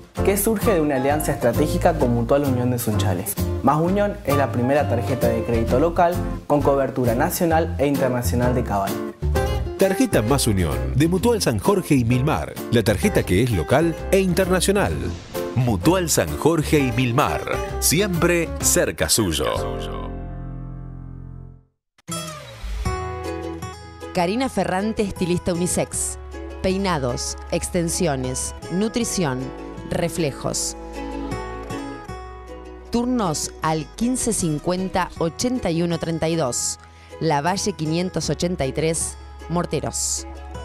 que surge de una alianza estratégica con Mutual Unión de Sunchales. Más Unión es la primera tarjeta de crédito local con cobertura nacional e internacional de Cabal. Tarjeta Más Unión, de Mutual San Jorge y Milmar, la tarjeta que es local e internacional. Mutual San Jorge y Milmar, siempre cerca suyo. Karina Ferrante, estilista unisex. Peinados, extensiones, nutrición, reflejos. Turnos al 1550-8132, Lavalle 583, Morteros.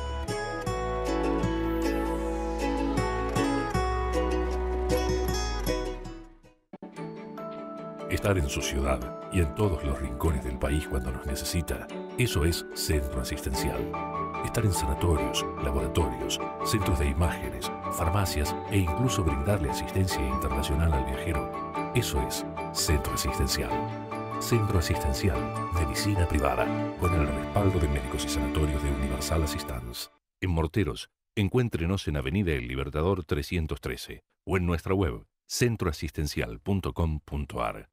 Estar en su ciudad y en todos los rincones del país cuando nos necesita, eso es Centro Asistencial. Estar en sanatorios, laboratorios, centros de imágenes, farmacias e incluso brindarle asistencia internacional al viajero, eso es Centro Asistencial. Centro Asistencial, medicina privada, con el respaldo de médicos y sanatorios de Universal Assistance. En Morteros, encuéntrenos en Avenida El Libertador 313 o en nuestra web centroasistencial.com.ar.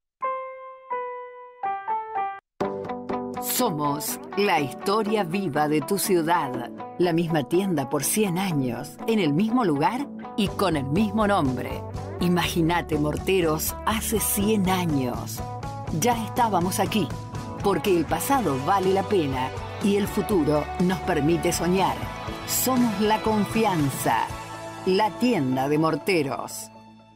Somos la historia viva de tu ciudad. La misma tienda por 100 años, en el mismo lugar y con el mismo nombre. Imagínate Morteros hace 100 años. Ya estábamos aquí, porque el pasado vale la pena y el futuro nos permite soñar. Somos la confianza, la tienda de Morteros.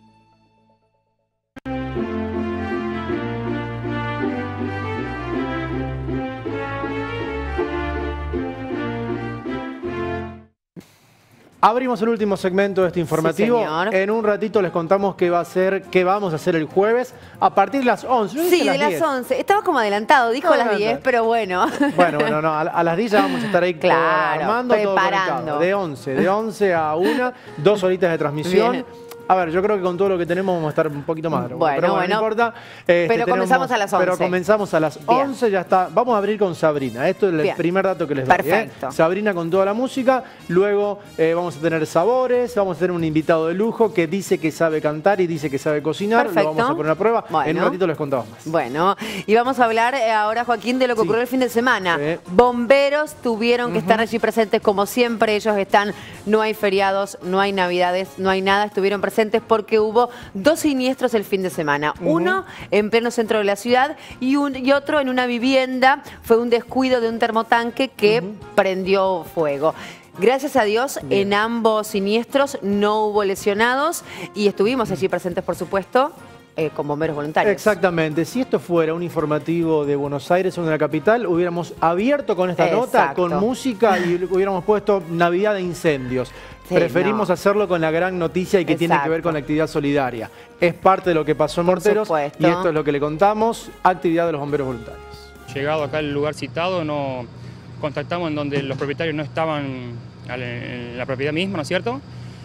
Abrimos el último segmento de este informativo. Sí, señor. En un ratito les contamos qué vamos a hacer el jueves a partir de las 11. Sí, de las 11. Estaba como adelantado, dijo a las 10, pero bueno. Bueno, no, a las 10 ya vamos a estar ahí claro, armando, preparando. Todo de 11 a 1, 2 horitas de transmisión. Bien. A ver, yo creo que con todo lo que tenemos vamos a estar un poquito más. Bueno, pero no importa. Pero comenzamos a las 11. Pero comenzamos a las 11, ya está. Vamos a abrir con Sabrina. Esto es el primer dato que les doy. Perfecto. Sabrina con toda la música. Luego vamos a tener sabores. Vamos a tener un invitado de lujo que dice que sabe cantar y dice que sabe cocinar. Perfecto. Lo vamos a poner a prueba. Bueno. En un ratito les contamos más. Bueno, y vamos a hablar ahora, Joaquín, de lo que ocurrió el fin de semana. Bomberos tuvieron que estar allí presentes como siempre. Ellos están, no hay feriados, no hay navidades, no hay nada. Estuvieron presentes porque hubo 2 siniestros el fin de semana. Uno en pleno centro de la ciudad y otro en una vivienda. Fue un descuido de un termotanque que prendió fuego. Gracias a Dios, en ambos siniestros no hubo lesionados y estuvimos allí presentes, por supuesto, con bomberos voluntarios. Exactamente. Si esto fuera un informativo de Buenos Aires o de la capital, hubiéramos abierto con esta nota, con música y hubiéramos puesto Navidad de incendios. Sí, preferimos hacerlo con la gran noticia y que tiene que ver con la actividad solidaria. Es parte de lo que pasó en Morteros y esto es lo que le contamos, actividad de los bomberos voluntarios. Llegado acá al lugar citado, nos contactamos en donde los propietarios no estaban en la propiedad misma, ¿no es cierto?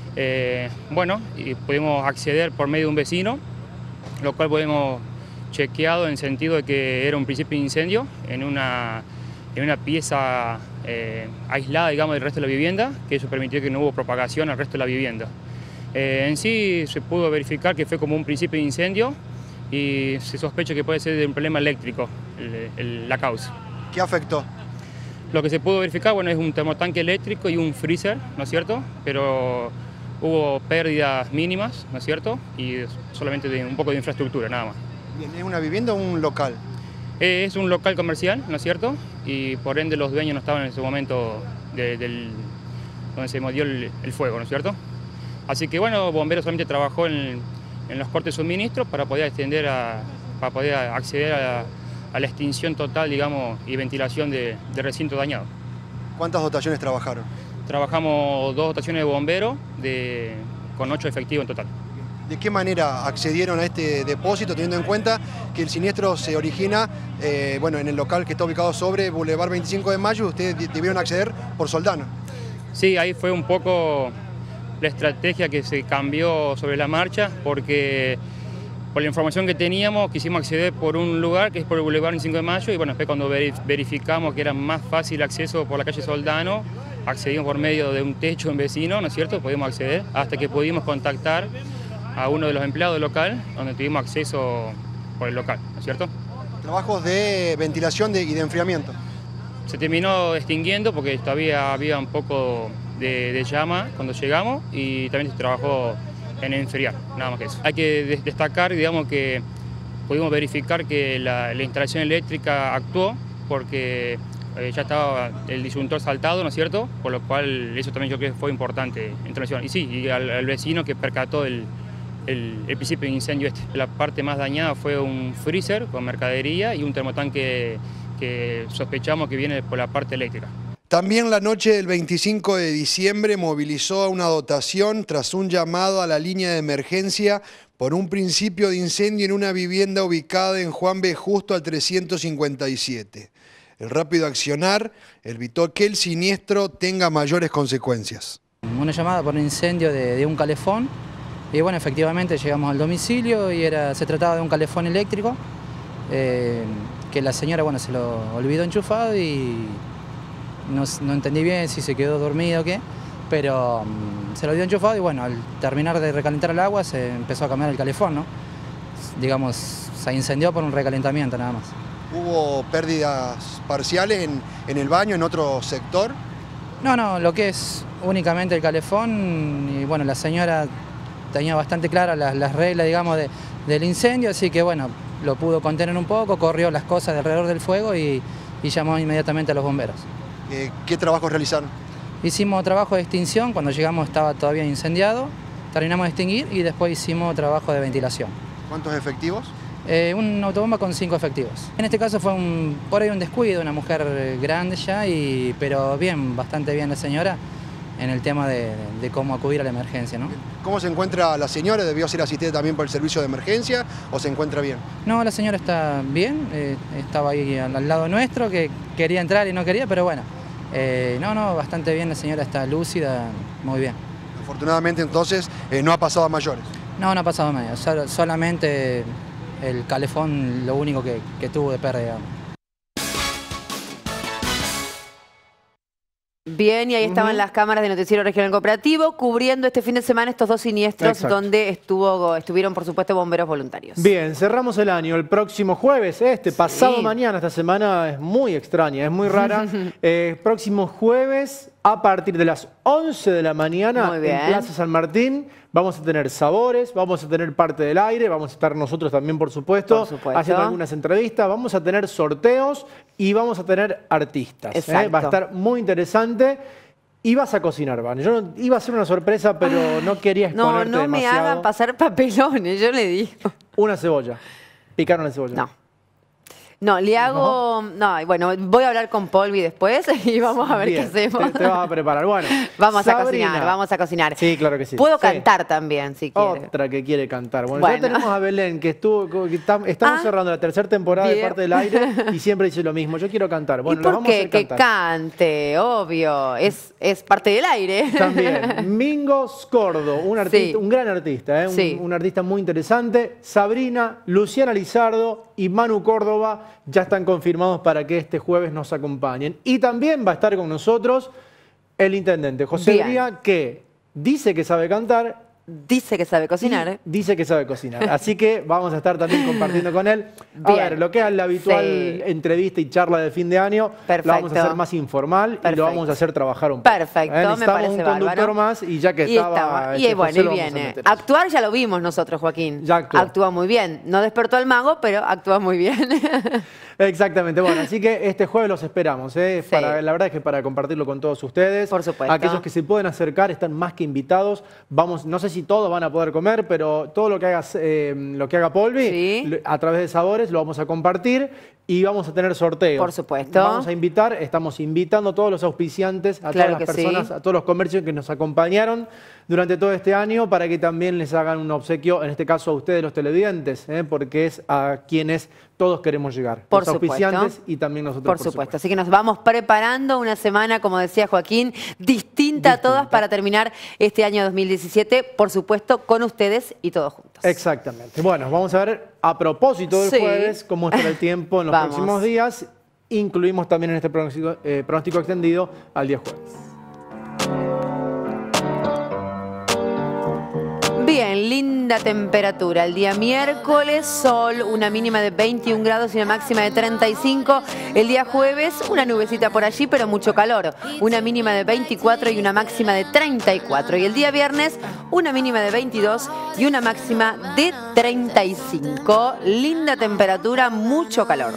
Bueno, y pudimos acceder por medio de un vecino, lo cual hemos chequeado en el sentido de que era un principio de incendio en una pieza aislada, digamos, del resto de la vivienda, que eso permitió que no hubo propagación al resto de la vivienda. En sí se pudo verificar que fue como un principio de incendio y se sospecha que puede ser de un problema eléctrico la causa. ¿Qué afectó? Lo que se pudo verificar, bueno, es un termotanque eléctrico y un freezer, ¿no es cierto? Pero hubo pérdidas mínimas, ¿no es cierto? Y solamente de un poco de infraestructura, nada más. Bien, ¿es una vivienda o un local? Es un local comercial, ¿no es cierto? Y por ende los dueños no estaban en ese momento donde se movió el fuego, ¿no es cierto? Así que bueno, Bomberos solamente trabajó en los cortes de suministro para poder acceder a la extinción total, digamos, y ventilación de recinto dañado. ¿Cuántas dotaciones trabajaron? Trabajamos 2 dotaciones de bomberos con 8 efectivos en total. ¿De qué manera accedieron a este depósito, teniendo en cuenta que el siniestro se origina en el local que está ubicado sobre Boulevard 25 de Mayo? Ustedes debieron acceder por Soldano. Sí, ahí fue un poco la estrategia que se cambió sobre la marcha, porque por la información que teníamos quisimos acceder por un lugar que es por el Boulevard 25 de Mayo y bueno, después cuando verificamos que era más fácil acceso por la calle Soldano, accedimos por medio de un techo en vecino, ¿no es cierto? Pudimos acceder hasta que pudimos contactar a uno de los empleados del local, donde tuvimos acceso por el local, ¿no es cierto? Trabajos de ventilación y de enfriamiento. Se terminó extinguiendo porque todavía había un poco de llama cuando llegamos y también se trabajó en enfriar, nada más que eso. Hay que destacar, digamos, que pudimos verificar que la instalación eléctrica actuó porque ya estaba el disyuntor saltado, ¿no es cierto? Por lo cual eso también yo creo que fue importante. Y sí, y al vecino que percató el principio de incendio este. La parte más dañada fue un freezer con mercadería y un termotanque que sospechamos que viene por la parte eléctrica. También la noche del 25 de diciembre movilizó a una dotación tras un llamado a la línea de emergencia por un principio de incendio en una vivienda ubicada en Juan B. Justo al 357. El rápido accionar evitó que el siniestro tenga mayores consecuencias. Una llamada por un incendio de un calefón y bueno, efectivamente llegamos al domicilio y se trataba de un calefón eléctrico que la señora bueno, se lo olvidó enchufado y no entendí bien si se quedó dormido o qué, pero se lo olvidó enchufado y bueno, al terminar de recalentar el agua se empezó a cambiar el calefón, ¿no? Digamos, se incendió por un recalentamiento nada más. ¿Hubo pérdidas parciales en el baño, en otro sector? No, lo que es únicamente el calefón y bueno, la señora tenía bastante claras las reglas, digamos, del incendio, así que bueno, lo pudo contener un poco, corrió las cosas de alrededor del fuego y llamó inmediatamente a los bomberos. ¿Qué trabajos realizaron? Hicimos trabajo de extinción, cuando llegamos estaba todavía incendiado, terminamos de extinguir y después hicimos trabajo de ventilación. ¿Cuántos efectivos? Una autobomba con 5 efectivos. En este caso fue por ahí un descuido, una mujer grande ya, pero bien, bastante bien la señora en el tema de cómo acudir a la emergencia, ¿no? ¿Cómo se encuentra la señora? ¿Debió ser asistida también por el servicio de emergencia o se encuentra bien? No, la señora está bien, estaba ahí al lado nuestro, que quería entrar y no quería, pero bueno, bastante bien, la señora está lúcida, muy bien. Afortunadamente entonces no ha pasado a mayores. No ha pasado a mayores, solamente el calefón lo único que tuvo de pérdida. Bien, y ahí estaban las cámaras de Noticiero Regional Cooperativo cubriendo este fin de semana estos dos siniestros. Exacto. Donde estuvieron, por supuesto, bomberos voluntarios. Bien, cerramos el año. El próximo jueves, pasado mañana, esta semana es muy extraña, es muy rara. Próximo jueves, a partir de las 11 de la mañana, en Plaza San Martín, vamos a tener sabores, vamos a tener parte del aire, vamos a estar nosotros también, por supuesto, haciendo algunas entrevistas, vamos a tener sorteos y vamos a tener artistas. Va a estar muy interesante. Y vas a cocinar, Van. Yo iba a hacer una sorpresa, pero no quería exponerte demasiado. No me hagan pasar papelones, yo le digo. Una cebolla. Picaron la cebolla. No, le hago... No, bueno, voy a hablar con Polvi después y vamos a ver qué hacemos. Te vas a preparar. Bueno, vamos a cocinar. Sí, claro que sí. Puedo cantar también, si quiere. Otra que quiere cantar. Bueno, ya tenemos a Belén, que estamos cerrando la tercera temporada de Parte del Aire y siempre dice lo mismo. Yo quiero cantar. Bueno, ¿y por qué? Que cante, obvio. Es parte del aire. También. Mingo Scordo, un gran artista, un artista muy interesante. Sabrina, Luciana Lizardo y Manu Córdoba ya están confirmados para que este jueves nos acompañen. Y también va a estar con nosotros el intendente José Bría, que dice que sabe cantar. Dice que sabe cocinar. Dice que sabe cocinar. Así que vamos a estar también compartiendo con él. A ver, lo que es la habitual entrevista y charla de fin de año, lo vamos a hacer más informal y lo vamos a hacer trabajar un poco. Perfecto, me parece un conductor más y ya que estaba... Y bueno, y viene. Actuar ya lo vimos nosotros, Joaquín. Ya actuó. Actúa muy bien. No despertó al mago, pero actúa muy bien. Exactamente. Bueno, así que este jueves los esperamos. La verdad es que para compartirlo con todos ustedes. Por supuesto. Aquellos que se pueden acercar están más que invitados. Vamos, no sé si todos van a poder comer, pero todo lo que haga Polvi, a través de Sabores, lo vamos a compartir y vamos a tener sorteos. Por supuesto. Vamos a invitar, estamos invitando a todos los auspiciantes, a todas las personas, a todos los comercios que nos acompañaron durante todo este año para que también les hagan un obsequio, en este caso a ustedes los televidentes, porque es a quienes todos queremos llegar. Por los auspiciantes y también nosotros. Por supuesto. Así que nos vamos preparando una semana, como decía Joaquín, distinta a todas para terminar este año 2017, por supuesto, con ustedes y todos juntos. Exactamente. Bueno, vamos a ver a propósito del jueves cómo estará el tiempo en los próximos días. Incluimos también en este pronóstico extendido al día jueves. Bien, linda linda temperatura. El día miércoles, sol, una mínima de 21 grados y una máxima de 35. El día jueves, una nubecita por allí, pero mucho calor. Una mínima de 24 y una máxima de 34. Y el día viernes, una mínima de 22 y una máxima de 35. Linda temperatura, mucho calor.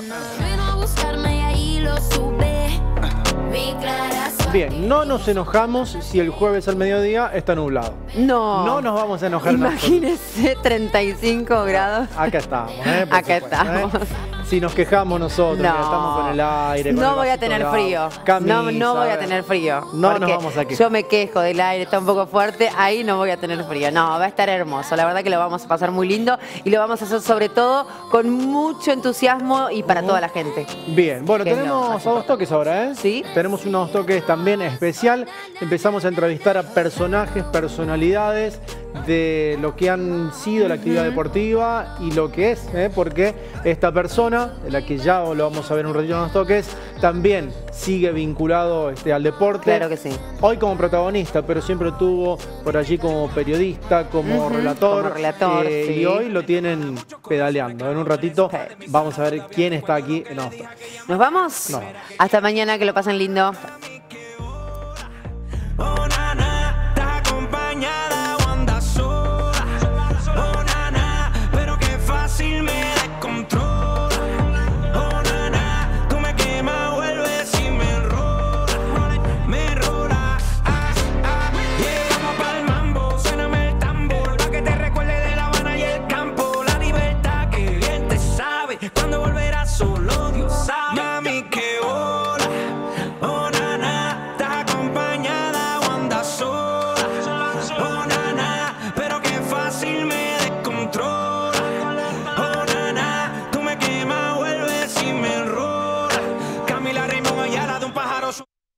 Bien, no nos enojamos si el jueves al mediodía está nublado. No. No nos vamos a enojar. Imagínese 35 grados. Acá estamos, Acá estamos. Si nos quejamos nosotros, No. mira, estamos con el aire. Con No el voy a vasito tener de frío. agua, camisa, No voy a tener frío. No nos porque vamos a quejar. yo me quejo del aire, está un poco fuerte, ahí no voy a tener frío. No, va a estar hermoso. La verdad que lo vamos a pasar muy lindo y lo vamos a hacer sobre todo con mucho entusiasmo y para toda la gente. Bien, bueno, Que es lo tenemos más a Dos Toques ahora, ¿eh? Sí. Tenemos unos toques también especial. Empezamos a entrevistar a personajes, personalidades de lo que han sido la actividad deportiva y lo que es, porque esta persona, de la que ya lo vamos a ver un ratito en Los Toques, también sigue vinculado al deporte. Claro que sí. Hoy como protagonista, pero siempre estuvo por allí como periodista, como relator. Como relator, sí. Y hoy lo tienen pedaleando. En un ratito vamos a ver quién está aquí en Los Toques. ¿Nos vamos? No. Hasta mañana, que lo pasen lindo. Cuando volverás solo Dios sabe. Mami, que hola. Oh, nana, estás acompañada o andas sola. Oh, nana, pero qué fácil me descontrola. Oh, nana, tú me quemas, vuelves y me enrola. Camila Raymond Ayala de un pájaro.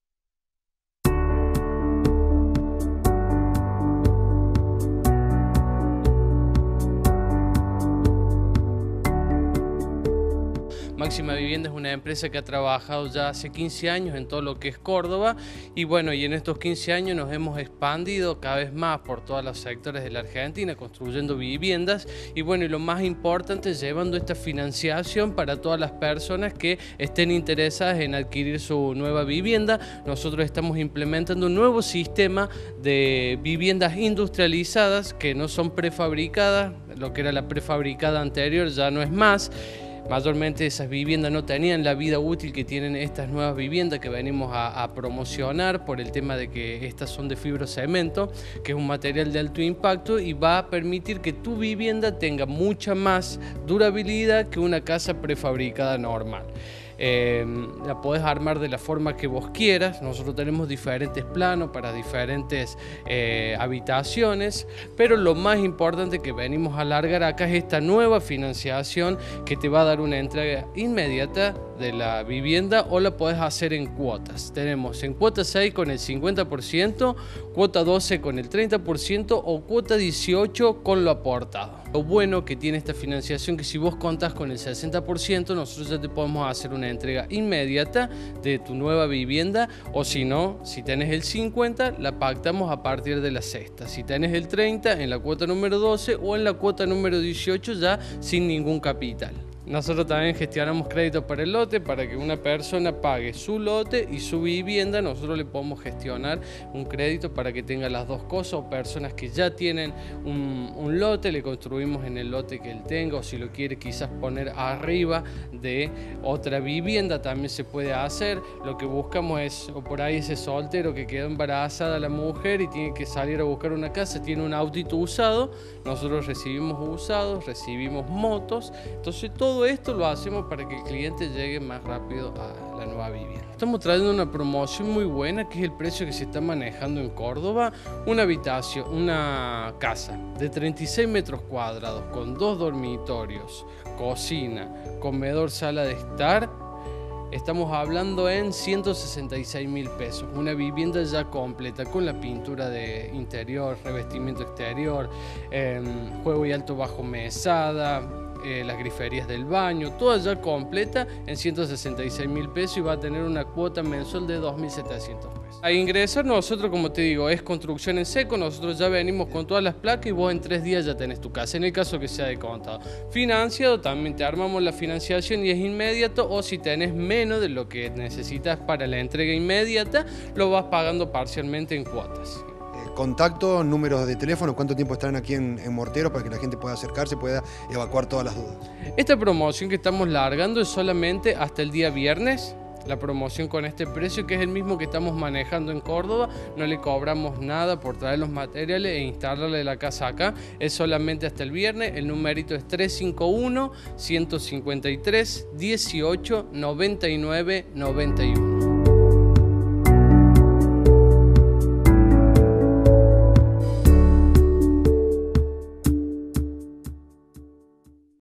Máxima Vivienda es una empresa que ha trabajado ya hace 15 años en todo lo que es Córdoba y bueno, y en estos 15 años nos hemos expandido cada vez más por todos los sectores de la Argentina, construyendo viviendas y bueno, y lo más importante, llevando esta financiación para todas las personas que estén interesadas en adquirir su nueva vivienda. Nosotros estamos implementando un nuevo sistema de viviendas industrializadas que no son prefabricadas, lo que era la prefabricada anterior ya no es más. Mayormente esas viviendas no tenían la vida útil que tienen estas nuevas viviendas que venimos a promocionar por el tema de que estas son de fibrocemento, que es un material de alto impacto y va a permitir que tu vivienda tenga mucha más durabilidad que una casa prefabricada normal. La podés armar de la forma que vos quieras. Nosotros tenemos diferentes planos para diferentes habitaciones, pero lo más importante que venimos a alargar acá es esta nueva financiación que te va a dar una entrega inmediata de la vivienda o la podés hacer en cuotas. Tenemos en cuota 6 con el 50%, cuota 12 con el 30% o cuota 18 con lo aportado. Lo bueno que tiene esta financiación que si vos contás con el 60%, nosotros ya te podemos hacer una entrega inmediata de tu nueva vivienda o si no, si tenés el 50%, la pactamos a partir de la sexta. Si tenés el 30% en la cuota número 12 o en la cuota número 18 ya sin ningún capital. Nosotros también gestionamos créditos para el lote, para que una persona pague su lote y su vivienda. Nosotros le podemos gestionar un crédito para que tenga las dos cosas, o personas que ya tienen un lote, le construimos en el lote que él tenga, o si lo quiere quizás poner arriba de otra vivienda también se puede hacer. Lo que buscamos es, o por ahí ese soltero que quedó embarazada la mujer y tiene que salir a buscar una casa, tiene un autito usado, nosotros recibimos usados, recibimos motos, entonces todo esto lo hacemos para que el cliente llegue más rápido a la nueva vivienda. Estamos trayendo una promoción muy buena, que es el precio que se está manejando en Córdoba. Una habitación, una casa de 36 metros cuadrados con 2 dormitorios, cocina, comedor, sala de estar. Estamos hablando en 166.000 pesos. Una vivienda ya completa con la pintura de interior, revestimiento exterior, juego y alto bajo mesada, las griferías del baño, toda ya completa en 166.000 pesos y va a tener una cuota mensual de 2.700 pesos. A ingresar nosotros, como te digo, es construcción en seco, nosotros ya venimos con todas las placas y vos en 3 días ya tenés tu casa, en el caso que sea de contado. Financiado, también te armamos la financiación y es inmediato, o si tenés menos de lo que necesitas para la entrega inmediata, lo vas pagando parcialmente en cuotas. Contacto, números de teléfono, cuánto tiempo estarán aquí en Morteros para que la gente pueda acercarse, pueda evacuar todas las dudas. Esta promoción que estamos largando es solamente hasta el día viernes. La promoción con este precio, que es el mismo que estamos manejando en Córdoba, no le cobramos nada por traer los materiales e instalarle la casa acá, es solamente hasta el viernes. El numerito es 351-153-18-99-91.